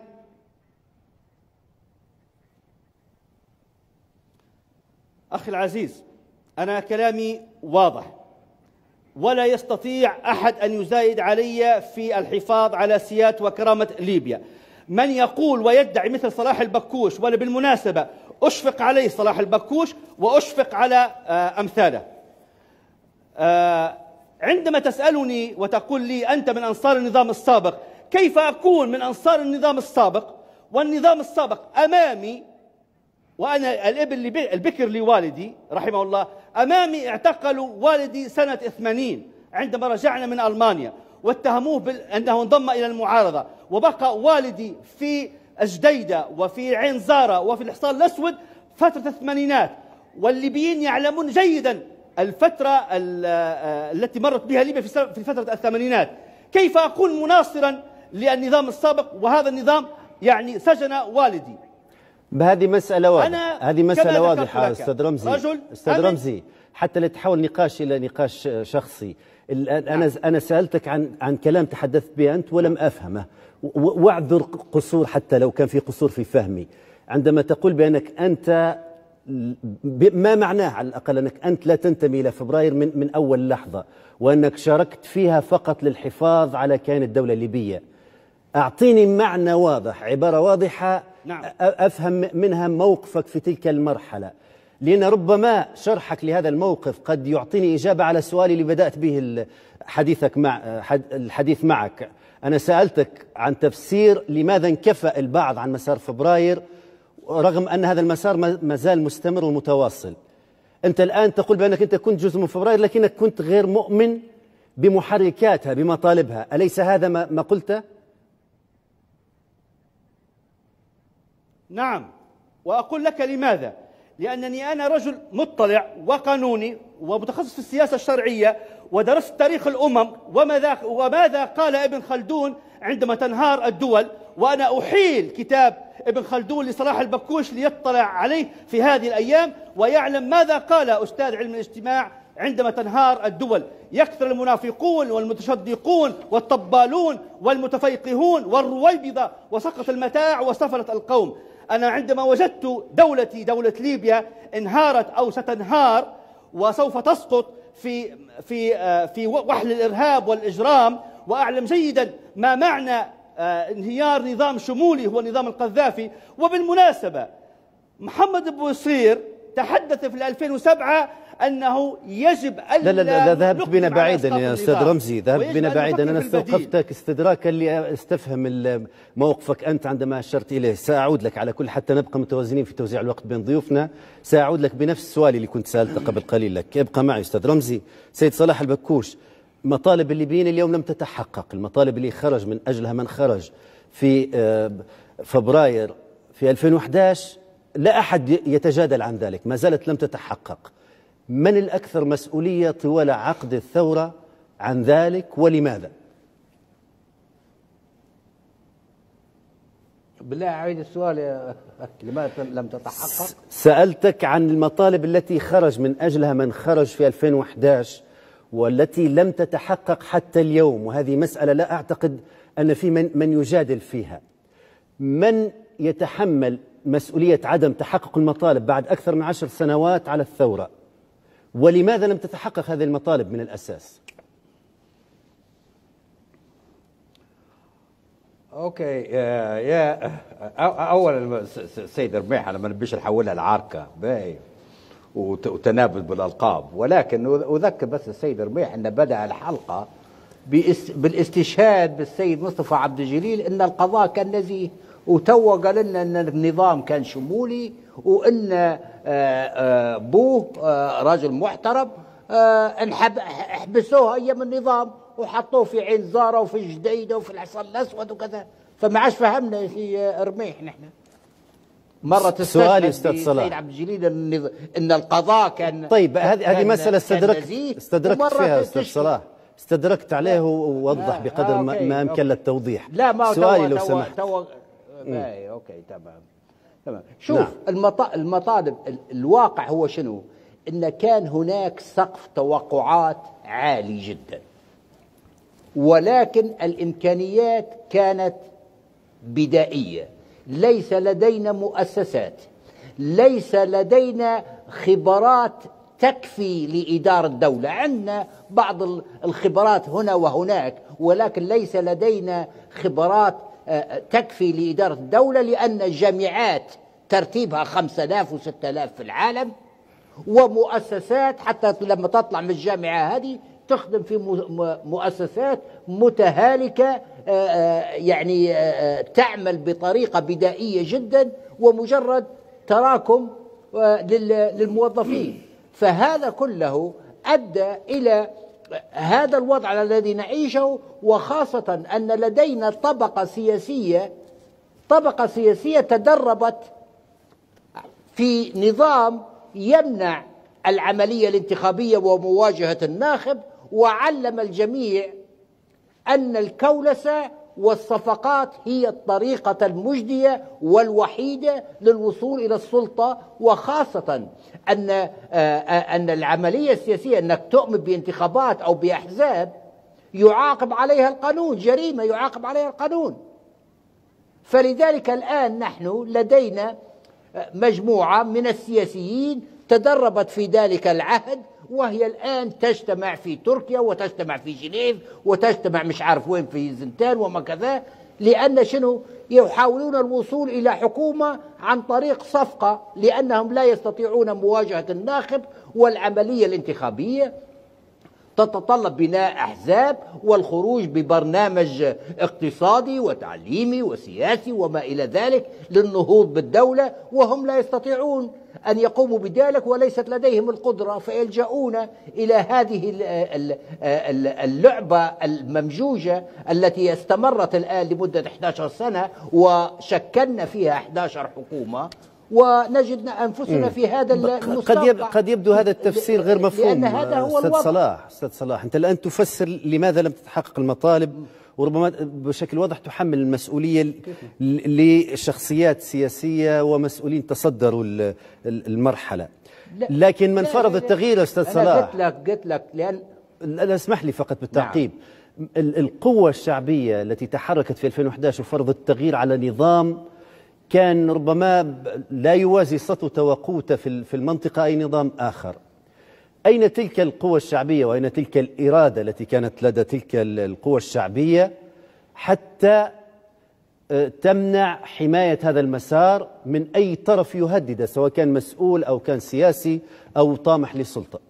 أخي العزيز، أنا كلامي واضح، ولا يستطيع أحد أن يزايد علي في الحفاظ على سيادة وكرامة ليبيا. من يقول ويدعي مثل صلاح البكوش، ولا بالمناسبة أشفق عليه صلاح البكوش وأشفق على أمثاله، عندما تسألني وتقول لي أنت من أنصار النظام السابق، كيف أكون من أنصار النظام السابق والنظام السابق أمامي وأنا الابن البكر لوالدي رحمه الله؟ أمامي اعتقلوا والدي سنة ثمانين عندما رجعنا من ألمانيا، واتهموه بأنه انضم إلى المعارضة، وبقى والدي في الجديدة وفي عين زارة وفي الحصان الأسود فترة الثمانينات، والليبيين يعلمون جيدا الفترة التي مرت بها ليبيا في فترة الثمانينات. كيف أكون مناصرا للنظام السابق وهذا النظام يعني سجن والدي؟ بهذه مسألة واضحة، هذه مسألة واضحة أستاذ رمزي. رجل أستاذ رمزي، حتى لا تحول نقاش إلى نقاش شخصي. أنا أنا سألتك عن عن كلام تحدثت به أنت ولم أفهمه، واعذر قصور حتى لو كان في قصور في فهمي. عندما تقول بأنك أنت، ما معناه على الأقل أنك أنت لا تنتمي إلى فبراير من من أول لحظة، وأنك شاركت فيها فقط للحفاظ على كيان الدولة الليبية. أعطيني معنى واضح، عبارة واضحة نعم. أفهم منها موقفك في تلك المرحلة، لأن ربما شرحك لهذا الموقف قد يعطيني إجابة على سؤالي اللي بدأت به حديثك مع الحديث معك. أنا سألتك عن تفسير لماذا انكفأ البعض عن مسار فبراير رغم أن هذا المسار ما زال مستمر ومتواصل. أنت الآن تقول بأنك أنت كنت جزء من فبراير لكنك كنت غير مؤمن بمحركاتها بمطالبها، أليس هذا ما قلته؟ نعم، وأقول لك لماذا. لأنني أنا رجل مطلع وقانوني ومتخصص في السياسة الشرعية، ودرست تاريخ الأمم وماذا, وماذا قال ابن خلدون عندما تنهار الدول، وأنا أحيل كتاب ابن خلدون لصلاح البكوش ليطلع عليه في هذه الأيام ويعلم ماذا قال أستاذ علم الاجتماع عندما تنهار الدول. يكثر المنافقون والمتشدقون والطبالون والمتفيقهون والرويبضة، وسقط المتاع وسفلت القوم. أنا عندما وجدت دولتي دولة ليبيا انهارت أو ستنهار وسوف تسقط في في في وحل الإرهاب والإجرام، وأعلم جيدا ما معنى انهيار نظام شمولي هو نظام القذافي. وبالمناسبة محمد بوصير تحدث في ألفين وسبعة أنه يجب لا ألا لا لا ذهبت بنا نقدم على بعيدا إسقاط يا أستاذ النظام، رمزي، ذهبت ويجب بنا أن بعيدا. نفكر أنا في البديل. استوقفتك استدراكا لأستفهم ال- موقفك أنت عندما أشرت إليه. سأعود لك على كل حتى نبقى متوازنين في توزيع الوقت بين ضيوفنا. سأعود لك بنفس السؤال اللي كنت سألته قبل قليل لك. ابقى معي أستاذ رمزي. سيد صلاح البكوش، مطالب الليبيين اليوم لم تتحقق، المطالب اللي خرج من أجلها من خرج في آه، فبراير في ألفين وأحد عشر لا أحد يتجادل عن ذلك، ما زالت لم تتحقق. من الأكثر مسؤولية طوال عقد الثورة عن ذلك ولماذا؟ بالله أعيد السؤال يا لماذا لم تتحقق؟ سألتك عن المطالب التي خرج من أجلها من خرج في ألفين وأحد عشر والتي لم تتحقق حتى اليوم، وهذه مسألة لا أعتقد أن في من, من يجادل فيها. من يتحمل مسؤولية عدم تحقق المطالب بعد أكثر من عشر سنوات على الثورة؟ ولماذا لم تتحقق هذه المطالب من الأساس؟ اوكي يا, يا اولا السيد رميح انا ما نبيش نحولها لعركه باهي وتنابذ بالالقاب، ولكن اذكر بس السيد رميح ان بدا الحلقه بالاستشهاد بالسيد مصطفى عبد الجليل ان القضاء كان نزيه، وتوا قال لنا ان النظام كان شمولي، وان بوه راجل محترم انحبسوه ايام النظام وحطوه في عين زاره وفي الجديده وفي الحصان الاسود وكذا. فما عادش فهمنا في رميح نحن مرة سؤالي استاذ صلاح السيد عبد الجليل ان القضاء كان طيب هذه هذه مسألة استدركت استدركت فيها استاذ صلاح، استدركت عليه ووضح آه بقدر آه ما, ما امكن للتوضيح. لا ما سؤالي توا لو توا سمحت. توا باي اوكي تمام تمام. شوف نعم. المطالب الواقع هو شنو؟ ان كان هناك سقف توقعات عالي جدا، ولكن الامكانيات كانت بدائيه، ليس لدينا مؤسسات، ليس لدينا خبرات تكفي لإدارة الدولة. عندنا بعض الخبرات هنا وهناك، ولكن ليس لدينا خبرات تكفي لإدارة الدولة، لأن الجامعات ترتيبها خمسة آلاف وستة آلاف في العالم، ومؤسسات حتى لما تطلع من الجامعة هذه تخدم في مؤسسات متهالكة يعني تعمل بطريقة بدائية جدا ومجرد تراكم للموظفين. فهذا كله أدى إلى هذا الوضع الذي نعيشه، وخاصة أن لدينا طبقة سياسية طبقة سياسية تدربت في نظام يمنع العملية الانتخابية ومواجهة الناخب، وعلم الجميع أن الكولسة والصفقات هي الطريقة المجدية والوحيدة للوصول إلى السلطة، وخاصة أن أن العملية السياسية أنك تؤمن بانتخابات أو بأحزاب يعاقب عليها القانون، جريمة يعاقب عليها القانون. فلذلك الآن نحن لدينا مجموعة من السياسيين تدربت في ذلك العهد، وهي الآن تجتمع في تركيا وتجتمع في جنيف وتجتمع مش عارف وين في زنتان وما كذا، لأن شنو يحاولون الوصول إلى حكومة عن طريق صفقة، لأنهم لا يستطيعون مواجهة الناخب، والعملية الانتخابية تتطلب بناء أحزاب والخروج ببرنامج اقتصادي وتعليمي وسياسي وما إلى ذلك للنهوض بالدولة، وهم لا يستطيعون أن يقوموا بذلك وليست لديهم القدرة، فيلجؤون إلى هذه اللعبة الممجوجة التي استمرت الآن لمدة إحدى عشرة سنة، وشكلنا فيها إحدى عشرة حكومة، ونجد أنفسنا في هذا المستوى. قد يب قد يبدو هذا التفسير غير مفهوم. لأن هذا هو أستاذ الوضع. صلاح أستاذ صلاح أنت الآن تفسر لماذا لم تتحقق المطالب، وربما بشكل واضح تحمل المسؤولية لشخصيات سياسية ومسؤولين تصدروا المرحلة. لكن من فرض التغيير أستاذ صلاح، قلت لك قلت لك لأن لا اسمح لي فقط بالتعقيب. نعم. القوة الشعبية التي تحركت في ألفين وأحد عشر وفرض التغيير على نظام كان ربما لا يوازي سطوة وقوته في المنطقة أي نظام آخر، أين تلك القوة الشعبية وأين تلك الإرادة التي كانت لدى تلك القوة الشعبية حتى تمنع حماية هذا المسار من أي طرف يهدده، سواء كان مسؤول أو كان سياسي أو طامح للسلطة.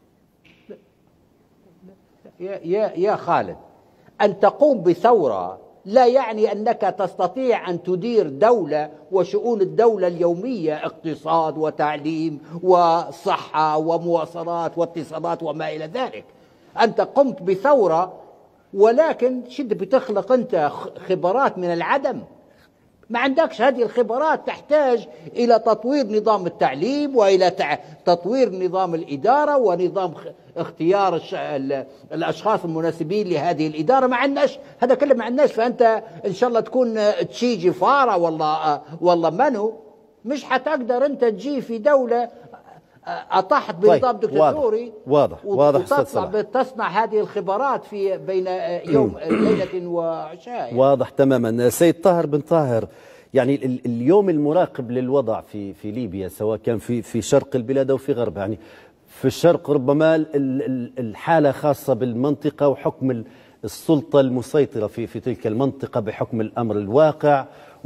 يا يا يا خالد، أن تقوم بثورة لا يعني أنك تستطيع أن تدير دولة وشؤون الدولة اليومية، اقتصاد وتعليم وصحة ومواصلات واتصالات وما إلى ذلك. أنت قمت بثورة، ولكن شد بتخلق أنت خبرات من العدم. ما عندكش هذه الخبرات، تحتاج إلى تطوير نظام التعليم وإلى تطوير نظام الإدارة ونظام اختيار الأشخاص المناسبين لهذه الإدارة. ما عندناش هذا كله، ما عندناش. فأنت إن شاء الله تكون تشيجي فارة والله والله منو، مش حتقدر أنت تجي في دولة أطاحت بنظام طيب دكتاتوري واضح واضح وتصنع تصنع هذه الخبرات في بين يوم ليلة وعشاء. واضح تماما. سيد طاهر بن طاهر، يعني اليوم المراقب للوضع في في ليبيا، سواء كان في في شرق البلاد أو في غربها، يعني في الشرق ربما الحالة خاصة بالمنطقة وحكم السلطة المسيطرة في في تلك المنطقة بحكم الأمر الواقع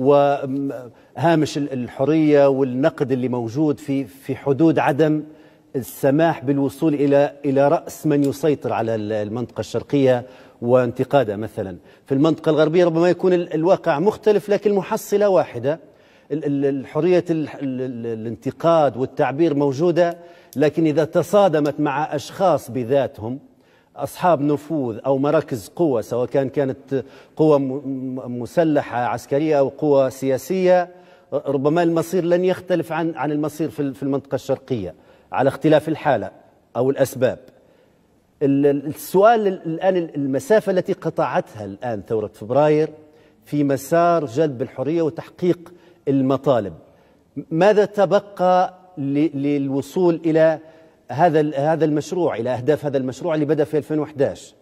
وهامش الحرية والنقد اللي موجود في في حدود عدم السماح بالوصول إلى إلى رأس من يسيطر على المنطقة الشرقية وانتقادها. مثلا في المنطقة الغربية ربما يكون الواقع مختلف، لكن المحصلة واحدة، الحرية الانتقاد والتعبير موجودة، لكن إذا تصادمت مع أشخاص بذاتهم أصحاب نفوذ أو مراكز قوة، سواء كان كانت قوة مسلحة عسكرية أو قوة سياسية، ربما المصير لن يختلف عن عن المصير في المنطقة الشرقية على اختلاف الحالة أو الأسباب. السؤال الآن، المسافة التي قطعتها الآن ثورة فبراير في مسار جلب الحرية وتحقيق المطالب، ماذا تبقى للوصول إلى هذا هذا المشروع، إلى أهداف هذا المشروع اللي بدأ في ألفين وأحد عشر؟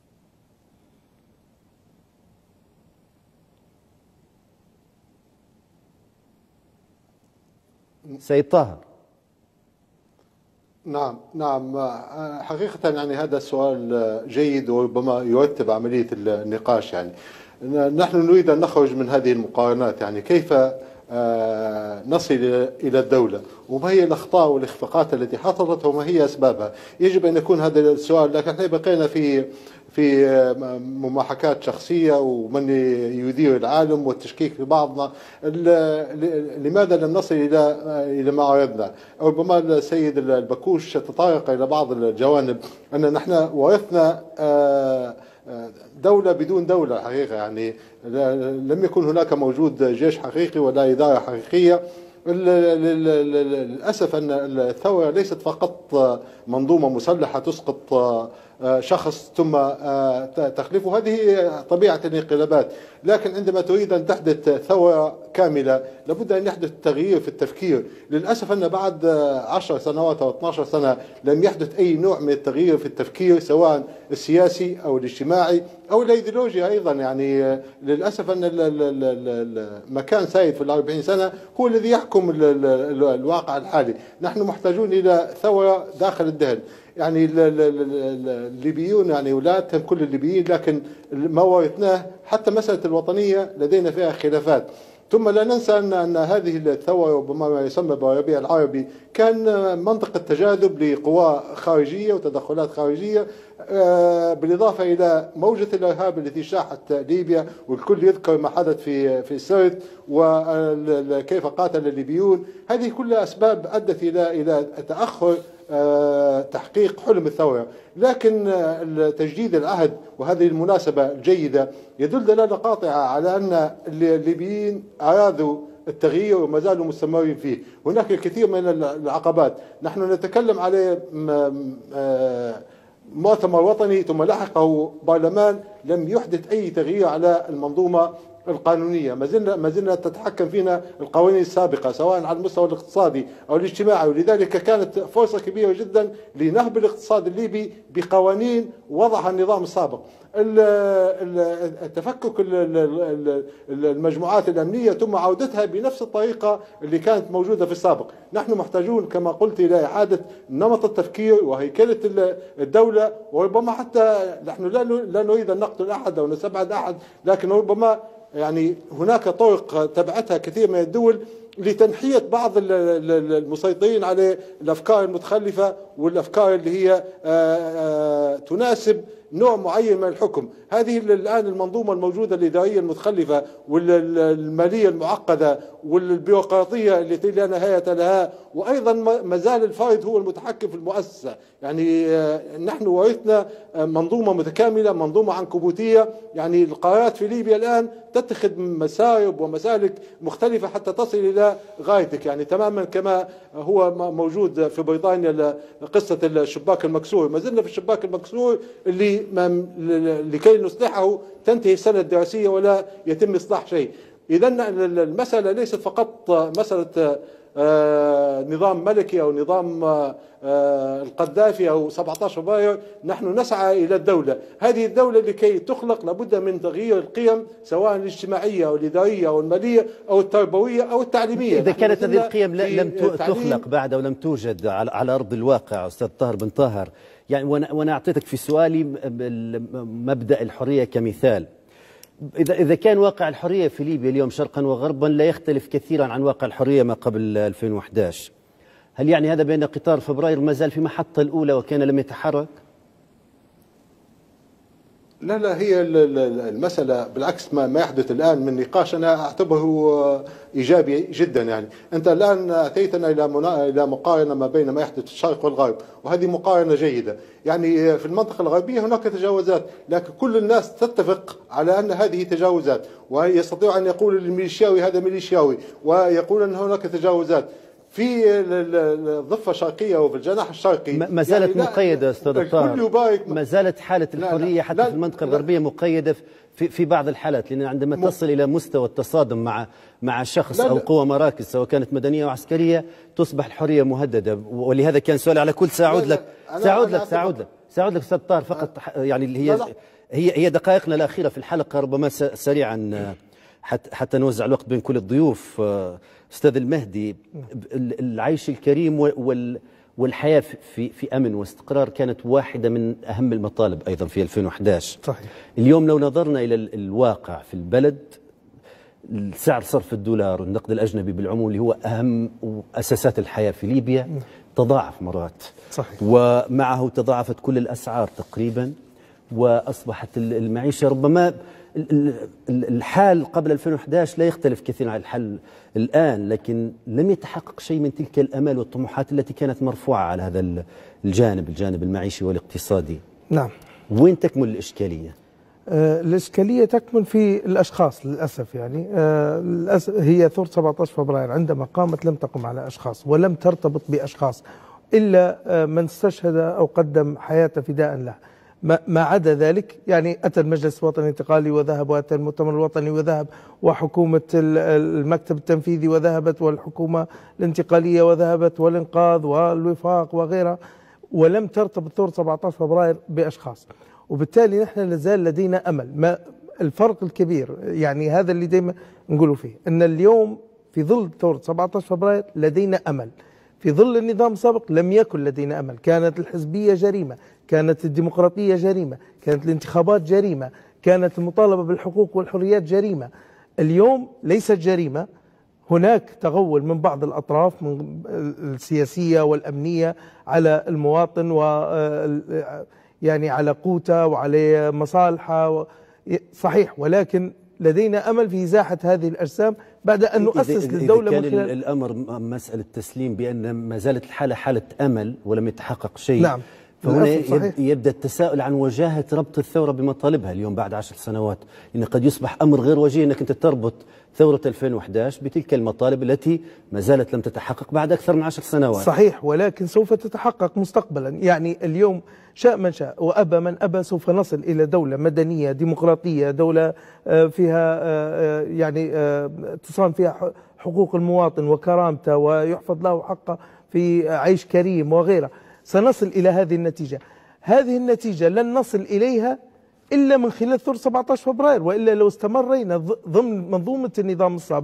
سيد طاهر. نعم نعم حقيقة يعني هذا السؤال جيد وربما يرتب عملية النقاش. يعني نحن نريد أن نخرج من هذه المقارنات، يعني كيف نصل إلى الدولة، وما هي الأخطاء والإخفاقات التي حصلت وما هي أسبابها. يجب أن يكون هذا السؤال، لكن احنا بقينا في في مماحكات شخصية ومن يدير العالم والتشكيك في بعضنا. لماذا لم نصل إلى إلى ما أردنا؟ ربما السيد البكوش تطرق إلى بعض الجوانب، أن نحن ورثنا دولة بدون دولة حقيقة، يعني لم يكن هناك موجود جيش حقيقي ولا إدارة حقيقية. للأسف أن الثورة ليست فقط منظومة مسلحة تسقط شخص ثم تخلفه، هذه طبيعة الانقلابات. لكن عندما تريد أن تحدث ثورة كاملة لابد أن يحدث تغيير في التفكير. للأسف أن بعد عشر سنوات أو اثنتي عشرة سنة لم يحدث أي نوع من التغيير في التفكير، سواء السياسي أو الاجتماعي أو الأيديولوجي أيضا. يعني للأسف أن المكان سائد في الأربعين سنة هو الذي يحكم الواقع الحالي. نحن محتاجون إلى ثورة داخل الدهل. يعني الليبيون يعني ولادهم كل الليبيين، لكن ما ورثناه حتى مسألة الوطنية لدينا فيها خلافات. ثم لا ننسى أن أن هذه الثورة ربما ما يسمى بالربيع العربي كان منطقة تجاذب لقوى خارجية وتدخلات خارجية، بالإضافة إلى موجة الإرهاب التي شاحت ليبيا، والكل يذكر ما حدث في في سرت وكيف قاتل الليبيون. هذه كلها أسباب أدت إلى إلى تأخر تحقيق حلم الثورة. لكن تجديد العهد، وهذه المناسبة الجيدة، يدل دلالة قاطعة على أن الليبيين أرادوا التغيير وما زالوا مستمرين فيه. هناك الكثير من العقبات، نحن نتكلم على مؤتمر وطني ثم لحقه برلمان لم يحدث أي تغيير على المنظومة القانونية. ما زلنا ما زلنا تتحكم فينا القوانين السابقة سواء على المستوى الاقتصادي أو الاجتماعي، ولذلك كانت فرصة كبيرة جدا لنهب الاقتصاد الليبي بقوانين وضعها النظام السابق. التفكك المجموعات الأمنية ثم عودتها بنفس الطريقة اللي كانت موجودة في السابق. نحن محتاجون كما قلت إلى إعادة نمط التفكير وهيكلة الدولة، وربما حتى نحن لا نريد أن نقتل أحد أو نستبعد أحد، لكن ربما يعني هناك طرق تبعتها كثير من الدول لتنحية بعض المسيطرين على الأفكار المتخلفة والأفكار اللي هي تناسب نوع معين من الحكم. هذه الآن المنظومة الموجودة الإدارية المتخلفة والمالية المعقدة والبيروقراطية التي لا نهاية لها، وأيضا ما زال الفرد هو المتحكم في المؤسسة. يعني نحن ورثنا منظومة متكاملة، منظومة عنكبوتية. يعني القرارات في ليبيا الآن تتخذ مسارب ومسالك مختلفة حتى تصل إلى غايتك، يعني تماما كما هو موجود في بريطانيا قصة الشباك المكسور. ما زلنا في الشباك المكسور اللي لكي نصلحه تنتهي السنة الدراسية ولا يتم إصلاح شيء. إذا المسألة ليست فقط مسألة نظام ملكي أو نظام القذافي أو سبعة عشر فبراير. نحن نسعى إلى الدولة. هذه الدولة لكي تخلق لابد من تغيير القيم، سواء الاجتماعية أو الإدارية أو المالية أو التربوية أو التعليمية. إذا كانت هذه القيم لم تخلق بعد ولم توجد على أرض الواقع أستاذ طاهر بن طاهر، يعني وأنا أعطيتك في سؤالي مبدأ الحرية كمثال. إذا إذا كان واقع الحرية في ليبيا اليوم شرقا وغربا لا يختلف كثيرا عن واقع الحرية ما قبل ألفين وأحد عشر، هل يعني هذا بأن قطار فبراير ما زال في محطة الأولى وكان لم يتحرك؟ لا لا، هي المسألة بالعكس، ما يحدث الآن من نقاش أنا أعتبره إيجابي جدا. يعني أنت الآن أتيتنا إلى إلى مقارنة ما بين ما يحدث في الشرق والغرب، وهذه مقارنة جيدة. يعني في المنطقة الغربية هناك تجاوزات، لكن كل الناس تتفق على أن هذه تجاوزات، ويستطيع أن يقول الميليشياوي هذا ميليشياوي، ويقول أن هناك تجاوزات. في الضفة الشرقية وفي الجناح الشرقي ما زالت يعني مقيدة أستاذ طاهر، ما زالت حالة الحرية لا لا حتى لا في المنطقة الغربية مقيدة في في بعض الحالات، لأن عندما م... تصل إلى مستوى التصادم مع مع شخص لا لا أو قوة مراكز سواء كانت مدنية أو عسكرية تصبح الحرية مهددة. ولهذا كان سؤالي على كل سأعود لك سأعود لك سأعود لك سأعود لك أستاذ طاهر فقط. يعني هي لا لا. هي هي دقائقنا الأخيرة في الحلقة، ربما سريعا حتى حتى نوزع الوقت بين كل الضيوف. أستاذ المهدي، العيش الكريم والحياة في في أمن واستقرار كانت واحدة من أهم المطالب أيضا في ألفين وأحد عشر. صحيح. اليوم لو نظرنا إلى الواقع في البلد، سعر صرف الدولار والنقد الأجنبي بالعموم اللي هو أهم أساسات الحياة في ليبيا تضاعف مرات. صحيح. ومعه تضاعفت كل الأسعار تقريبا، وأصبحت المعيشة ربما الحال قبل ألفين وأحد عشر لا يختلف كثيرا عن الحال الآن، لكن لم يتحقق شيء من تلك الأمال والطموحات التي كانت مرفوعة على هذا الجانب الجانب المعيشي والاقتصادي. نعم. وين تكمن الإشكالية؟ آه الإشكالية تكمن في الأشخاص للأسف. يعني آه للأسف هي ثورة سبعة عشر فبراير عندما قامت لم تقم على أشخاص ولم ترتبط بأشخاص إلا آه من استشهد أو قدم حياته فداء له. ما عدا ذلك يعني أتى المجلس الوطني الانتقالي وذهب، وأتى المؤتمر الوطني وذهب، وحكومة المكتب التنفيذي وذهبت، والحكومة الانتقالية وذهبت، والإنقاذ والوفاق وغيرها، ولم ترتبط ثورة سبعة عشر فبراير بأشخاص. وبالتالي نحن لازال لدينا أمل. ما الفرق الكبير يعني هذا اللي دائما نقوله فيه، أن اليوم في ظل ثورة سبعة عشر فبراير لدينا أمل. في ظل النظام السابق لم يكن لدينا أمل، كانت الحزبية جريمة، كانت الديمقراطية جريمة، كانت الانتخابات جريمة، كانت المطالبة بالحقوق والحريات جريمة. اليوم ليست جريمة، هناك تغول من بعض الأطراف من السياسية والأمنية على المواطن، و يعني على قوته وعلى مصالحه، صحيح، ولكن لدينا أمل في إزاحة هذه الأجسام بعد أن نؤسس للدولة. إذا كان الأمر مسألة تسليم بأن ما زالت الحالة حالة أمل ولم يتحقق شيء، نعم، فهنا يبدأ التساؤل عن وجاهة ربط الثورة بمطالبها اليوم بعد عشر سنوات، لأن قد يصبح أمر غير وجيه أنك أنت تربط ثورة ألفين وأحد عشر بتلك المطالب التي ما زالت لم تتحقق بعد أكثر من عشر سنوات. صحيح، ولكن سوف تتحقق مستقبلا. يعني اليوم شاء من شاء وأبى من أبى سوف نصل إلى دولة مدنية ديمقراطية، دولة فيها يعني تصان فيها حقوق المواطن وكرامته ويحفظ له حقه في عيش كريم وغيره. سنصل إلى هذه النتيجة. هذه النتيجة لن نصل إليها إلا من خلال ثورة سبعة عشر فبراير، وإلا لو استمرينا ضمن منظومة النظام السابق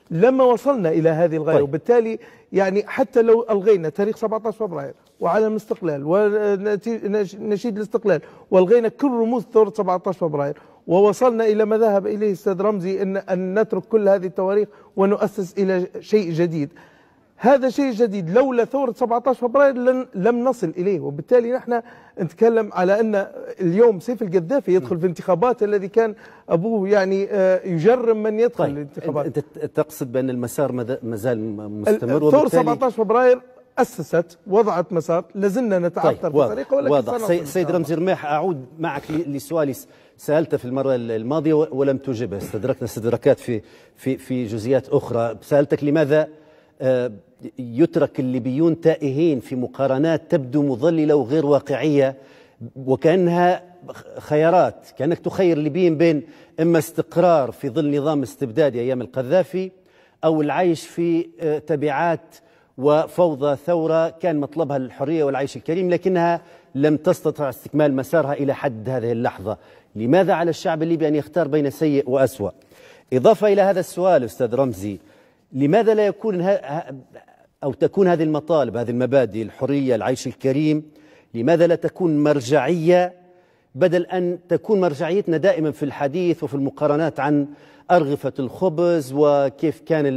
لما وصلنا إلى هذه الغاية. طيب. وبالتالي يعني حتى لو ألغينا تاريخ سبعة عشر فبراير وعلم الاستقلال ونشيد الاستقلال والغينا كل رموز ثورة سبعة عشر فبراير ووصلنا إلى ما ذهب إليه الأستاذ رمزي إن, أن نترك كل هذه التواريخ ونؤسس إلى شيء جديد، هذا شيء جديد لولا ثورة سبعة عشر فبراير لن لم نصل إليه. وبالتالي نحن نتكلم على أن اليوم سيف القذافي يدخل في انتخابات الذي كان أبوه يعني يجرم من يدخل طيب. الانتخابات. أنت تقصد بأن المسار مازال مستمر؟ ثورة سبعة عشر فبراير أسست وضعت مسار لازلنا نتعثر طيب. في الطريقة، ولكن واضح. سي سيد رمزي رميح، أعود معك لسؤالي سألته في المرة الماضية ولم تجبه، استدركنا استدراكات في في في جزئيات أخرى. سألتك لماذا يترك الليبيون تائهين في مقارنات تبدو مضللة وغير واقعية، وكأنها خيارات، كأنك تخير الليبيين بين إما استقرار في ظل نظام استبدادي أيام القذافي أو العيش في تبعات وفوضى ثورة كان مطلبها الحرية والعيش الكريم لكنها لم تستطع استكمال مسارها إلى حد هذه اللحظة. لماذا على الشعب الليبي أن يختار بين سيء وأسوأ؟ إضافة إلى هذا السؤال أستاذ رمزي، لماذا لا يكون أو تكون هذه المطالب، هذه المبادئ، الحرية، العيش الكريم، لماذا لا تكون مرجعية بدل أن تكون مرجعيتنا دائما في الحديث وفي المقارنات عن أرغفة الخبز وكيف كان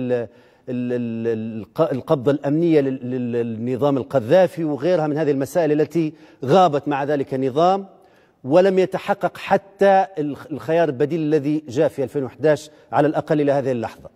القبضة الأمنية للنظام القذافي وغيرها من هذه المسائل التي غابت مع ذلك النظام ولم يتحقق حتى الخيار البديل الذي جاء في ألفين وأحد عشر على الأقل إلى هذه اللحظة؟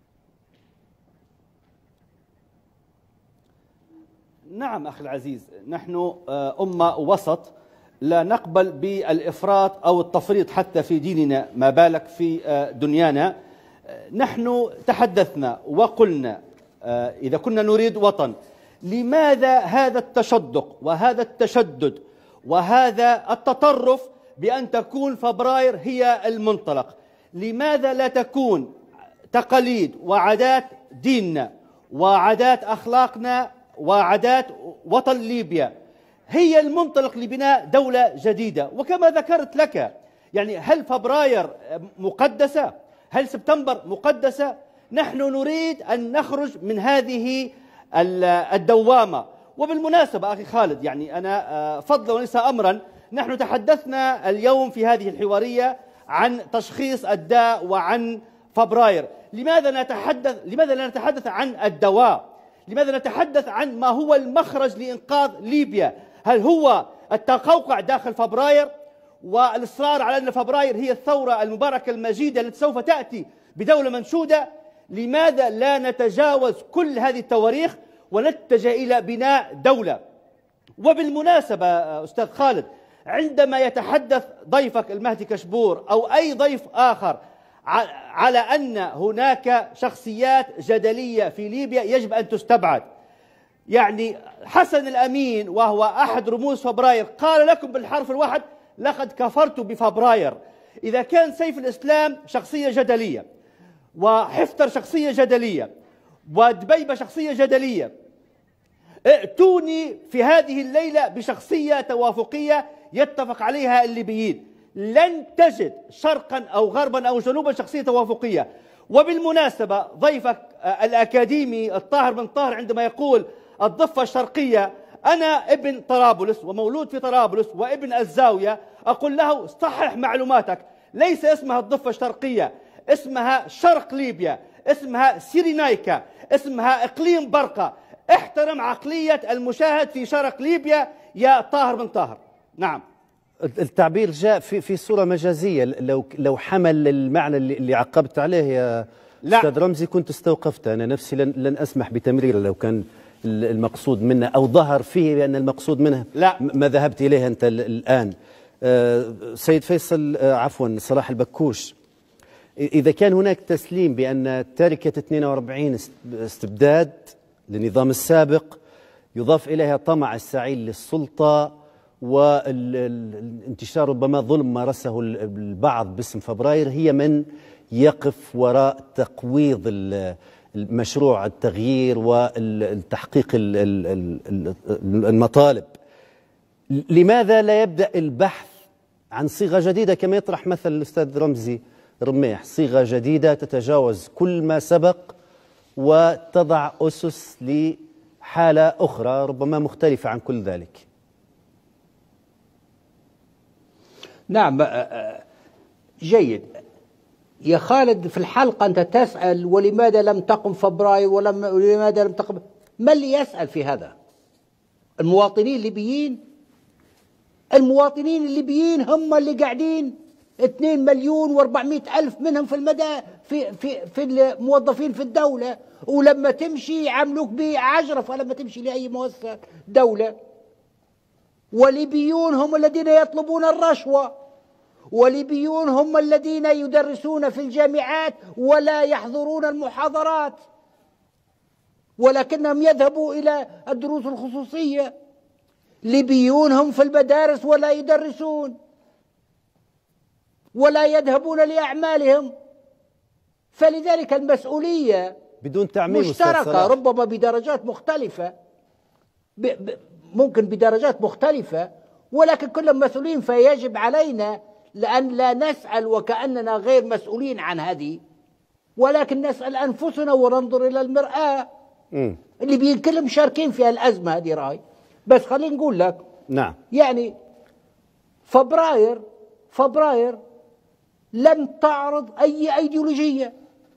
نعم أخي العزيز، نحن أمة وسط لا نقبل بالإفراط أو التفريط حتى في ديننا، ما بالك في دنيانا. نحن تحدثنا وقلنا إذا كنا نريد وطن، لماذا هذا التشدق وهذا التشدد وهذا التطرف بأن تكون فبراير هي المنطلق؟ لماذا لا تكون تقاليد وعادات ديننا وعادات أخلاقنا وعادات وطن ليبيا هي المنطلق لبناء دولة جديدة؟ وكما ذكرت لك، يعني هل فبراير مقدسة؟ هل سبتمبر مقدسة؟ نحن نريد أن نخرج من هذه الدوامة. وبالمناسبة أخي خالد، يعني أنا فضلا وليس أمرا، نحن تحدثنا اليوم في هذه الحوارية عن تشخيص الداء وعن فبراير. لماذا نتحدث لماذا لا نتحدث عن الدواء؟ لماذا نتحدث عن ما هو المخرج لإنقاذ ليبيا؟ هل هو التقوقع داخل فبراير والإصرار على أن فبراير هي الثورة المباركة المجيدة التي سوف تأتي بدولة منشودة؟ لماذا لا نتجاوز كل هذه التواريخ ونتجه إلى بناء دولة؟ وبالمناسبة أستاذ خالد، عندما يتحدث ضيفك المهدي كشبور أو أي ضيف آخر على أن هناك شخصيات جدلية في ليبيا يجب أن تستبعد، يعني حسن الأمين وهو أحد رموز فبراير قال لكم بالحرف الواحد لقد كفرت بفبراير. إذا كان سيف الإسلام شخصية جدلية وحفتر شخصية جدلية ودبيبة شخصية جدلية، ائتوني في هذه الليلة بشخصية توافقية يتفق عليها الليبيين. لن تجد شرقا أو غربا أو جنوبا شخصية توافقية. وبالمناسبة ضيفك الأكاديمي الطاهر بن طاهر عندما يقول الضفة الشرقية، أنا ابن طرابلس ومولود في طرابلس وابن الزاوية، أقول له صحح معلوماتك، ليس اسمها الضفة الشرقية، اسمها شرق ليبيا، اسمها سيرينايكا، اسمها إقليم برقة. احترم عقلية المشاهد في شرق ليبيا يا طاهر بن طاهر. نعم، التعبير جاء في في صورة مجازية، لو لو حمل المعنى اللي, اللي عقبت عليه يا لا. أستاذ رمزي كنت استوقفت أنا نفسي، لن, لن أسمح بتمريره لو كان المقصود منه أو ظهر فيه بأن المقصود منه لا. ما ذهبت إليه أنت الآن. آه سيد فيصل، آه عفوا صلاح البكوش، إذا كان هناك تسليم بأن تركة اثنين وأربعين استبداد للنظام السابق يضاف إليها طمع السعيل للسلطة والانتشار ربما ظلم مارسه البعض باسم فبراير، هي من يقف وراء تقويض المشروع التغيير والتحقيق المطالب. لماذا لا يبدأ البحث عن صيغة جديدة كما يطرح مثل الأستاذ رمزي رميح، صيغة جديدة تتجاوز كل ما سبق وتضع أسس لحالة أخرى ربما مختلفة عن كل ذلك. نعم جيد يا خالد. في الحلقة أنت تسأل ولماذا لم تقم فبراير ولماذا لم تقم، ما اللي يسأل في هذا؟ المواطنين الليبيين. المواطنين الليبيين هم اللي قاعدين اثنين مليون وأربعمائة ألف منهم في المدى في في في الموظفين في الدولة، ولما تمشي يعاملوك بعجرفة لما تمشي لأي مؤسسة دولة. وليبيون هم الذين يطلبون الرشوة، وليبيون هم الذين يدرسون في الجامعات ولا يحضرون المحاضرات، ولكنهم يذهبوا إلى الدروس الخصوصية. ليبيون هم في المدارس ولا يدرسون ولا يذهبون لأعمالهم. فلذلك المسؤولية بدون تعميم مشتركة، ربما بدرجات مختلفة، ب ب ممكن بدرجات مختلفة، ولكن كلهم مسؤولين. فيجب علينا لأن لا نسأل وكأننا غير مسؤولين عن هذه، ولكن نسأل أنفسنا وننظر إلى المرآة. م. اللي بين كلهم مشاركين في الأزمة هذه راي. بس خلينا نقول لك نعم، يعني فبراير فبراير لم تعرض أي أيديولوجية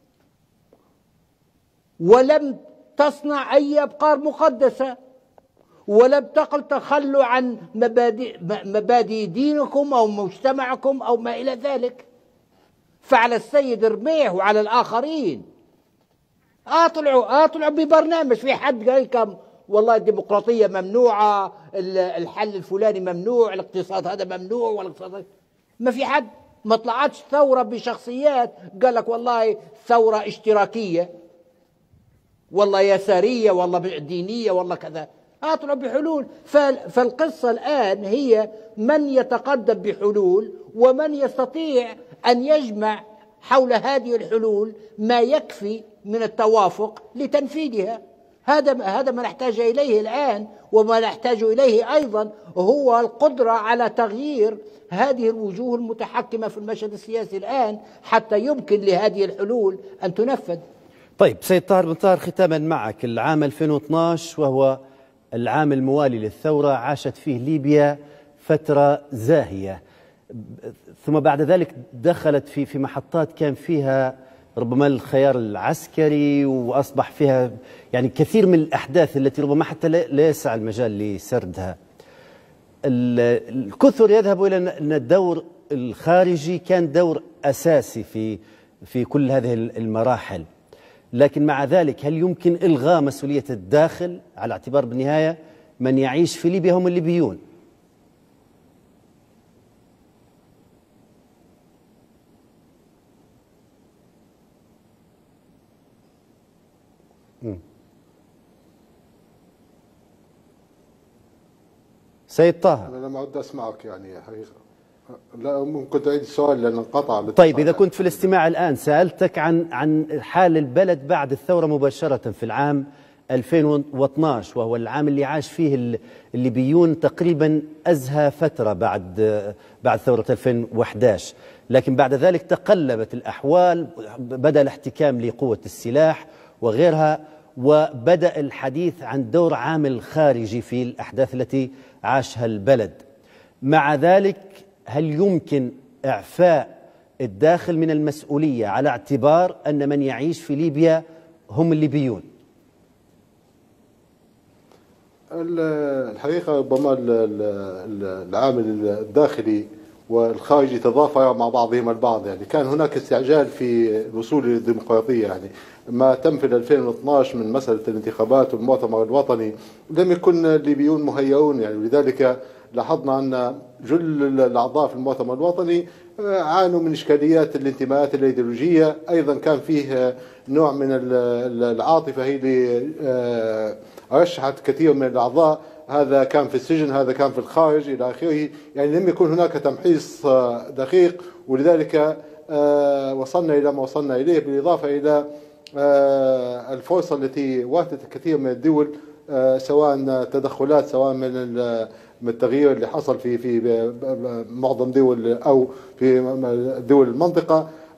ولم تصنع أي أبقار مقدسة ولم تقل تخلوا عن مبادئ مبادئ دينكم أو مجتمعكم أو ما إلى ذلك. فعلى السيد رميح وعلى الآخرين أطلعوا أطلعوا ببرنامج. في حد قال لكم والله الديمقراطية ممنوعة، الحل الفلاني ممنوع، الاقتصاد هذا ممنوع والاقتصاد؟ ما في حد. ما طلعتش ثورة بشخصيات قال لك والله ثورة اشتراكية والله يسارية والله دينية والله كذا. أطلعوا بحلول. فالقصة الآن هي من يتقدم بحلول ومن يستطيع أن يجمع حول هذه الحلول ما يكفي من التوافق لتنفيذها. هذا هذا ما نحتاج إليه الآن. وما نحتاج إليه أيضا هو القدرة على تغيير هذه الوجوه المتحكمة في المشهد السياسي الآن حتى يمكن لهذه الحلول أن تنفذ. طيب سيد طاهر بن طاهر، ختاما معك، العام ألفين واثني عشر وهو العام الموالي للثورة عاشت فيه ليبيا فترة زاهية، ثم بعد ذلك دخلت في في محطات كان فيها ربما الخيار العسكري، وأصبح فيها يعني كثير من الأحداث التي ربما حتى لا يسع المجال لسردها. الكثر يذهب إلى أن الدور الخارجي كان دور أساسي في في كل هذه المراحل، لكن مع ذلك هل يمكن إلغاء مسؤولية الداخل على اعتبار بالنهاية من يعيش في ليبيا هم الليبيون؟ سيد طه، أنا لم أعد أسمعك يعني حقيقة. لا ممكن تعيد السؤال لأن انقطع. طيب إذا كنت في الاستماع الآن سألتك عن عن حال البلد بعد الثورة مباشرة في العام ألفين واثني عشر، وهو العام اللي عاش فيه الليبيون تقريبا أزهى فترة بعد بعد ثورة ألفين وأحد عشر، لكن بعد ذلك تقلبت الأحوال، بدأ الاحتكام لقوة السلاح وغيرها، وبدأ الحديث عن دور عامل خارجي في الأحداث التي عاشها البلد. مع ذلك هل يمكن إعفاء الداخل من المسؤولية على اعتبار أن من يعيش في ليبيا هم الليبيون؟ الحقيقة ربما العامل الداخلي والخارجي تضافر مع بعضهما البعض. يعني كان هناك استعجال في الوصول للديمقراطية. يعني ما تم في ألفين واثني عشر من مسألة الانتخابات والمؤتمر الوطني لم يكن الليبيون مهيئون يعني، ولذلك لاحظنا أن جل الأعضاء في المؤتمر الوطني عانوا من إشكاليات الانتماءات الأيديولوجية. أيضا كان فيه نوع من العاطفة هي اللي رشحت كثير من الأعضاء، هذا كان في السجن هذا كان في الخارج إلى آخره. يعني لم يكن هناك تمحيص دقيق، ولذلك وصلنا إلى ما وصلنا إليه، بالإضافة إلى الفرصة التي واتت كثير من الدول، سواء تدخلات سواء من من التغيير اللي حصل في في معظم دول أو في دول المنطقة،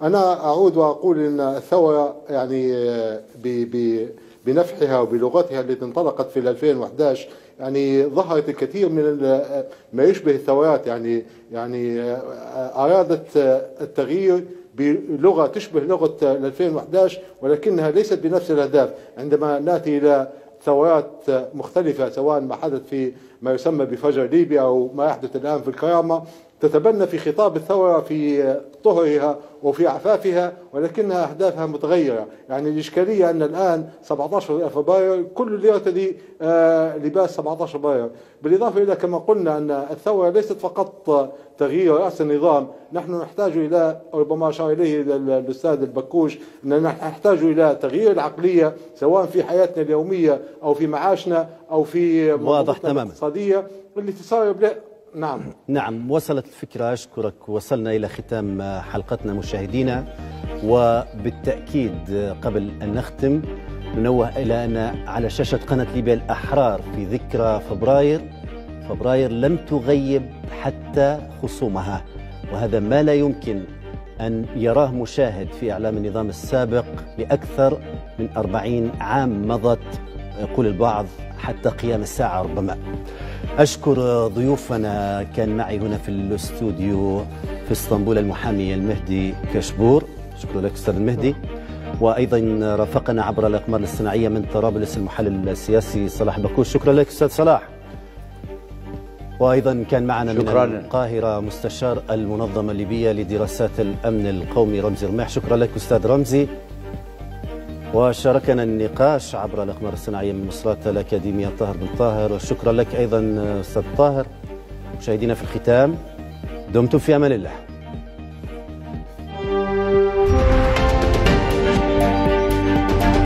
أنا أعود وأقول أن الثورة يعني ب ب بنفحها وبلغتها التي انطلقت في ألفين وأحد عشر يعني ظهرت الكثير من ما يشبه الثورات، يعني يعني أرادت التغيير بلغة تشبه لغة ألفين وأحد عشر ولكنها ليست بنفس الأهداف. عندما نأتي إلى ثورات مختلفة سواء ما حدث في ما يسمى بفجر ليبيا أو ما يحدث الآن في الكرامة، تتبنى في خطاب الثورة في طهرها وفي عفافها ولكنها أهدافها متغيرة. يعني الإشكالية أن الآن سبعة عشر فبراير كل اللي يرتدي آه لباس سبعة عشر فبراير، بالإضافة إلى كما قلنا أن الثورة ليست فقط تغيير رأس النظام، نحن نحتاج إلى ربما أشار إليه الأستاذ البكوش أننا نحتاج إلى تغيير العقلية سواء في حياتنا اليومية أو في معاشنا أو في واضح الاقتصادية التي صار نعم نعم وصلت الفكرة. أشكرك. وصلنا إلى ختام حلقتنا مشاهدينا، وبالتأكيد قبل أن نختم ننوه إلى أن على شاشة قناة ليبيا الأحرار في ذكرى فبراير فبراير لم تغيب حتى خصومها، وهذا ما لا يمكن أن يراه مشاهد في إعلام النظام السابق لأكثر من أربعين عام مضت، يقول البعض حتى قيام الساعة ربما. أشكر ضيوفنا، كان معي هنا في الاستوديو في اسطنبول المحامي المهدي كشبور، شكرا لك أستاذ المهدي، وأيضا رافقنا عبر الأقمار الاصطناعية من طرابلس المحلل السياسي صلاح بكوش، شكرا لك أستاذ صلاح. وأيضا كان معنا شكرا. من القاهرة مستشار المنظمة الليبية لدراسات الأمن القومي رمزي رميح، شكرا لك أستاذ رمزي. وشاركنا النقاش عبر الأقمار الصناعية من مصرات الأكاديمية طاهر بن طاهر، وشكرا لك أيضا أستاذ طاهر. مشاهدينا في الختام، دمتم في أمان الله.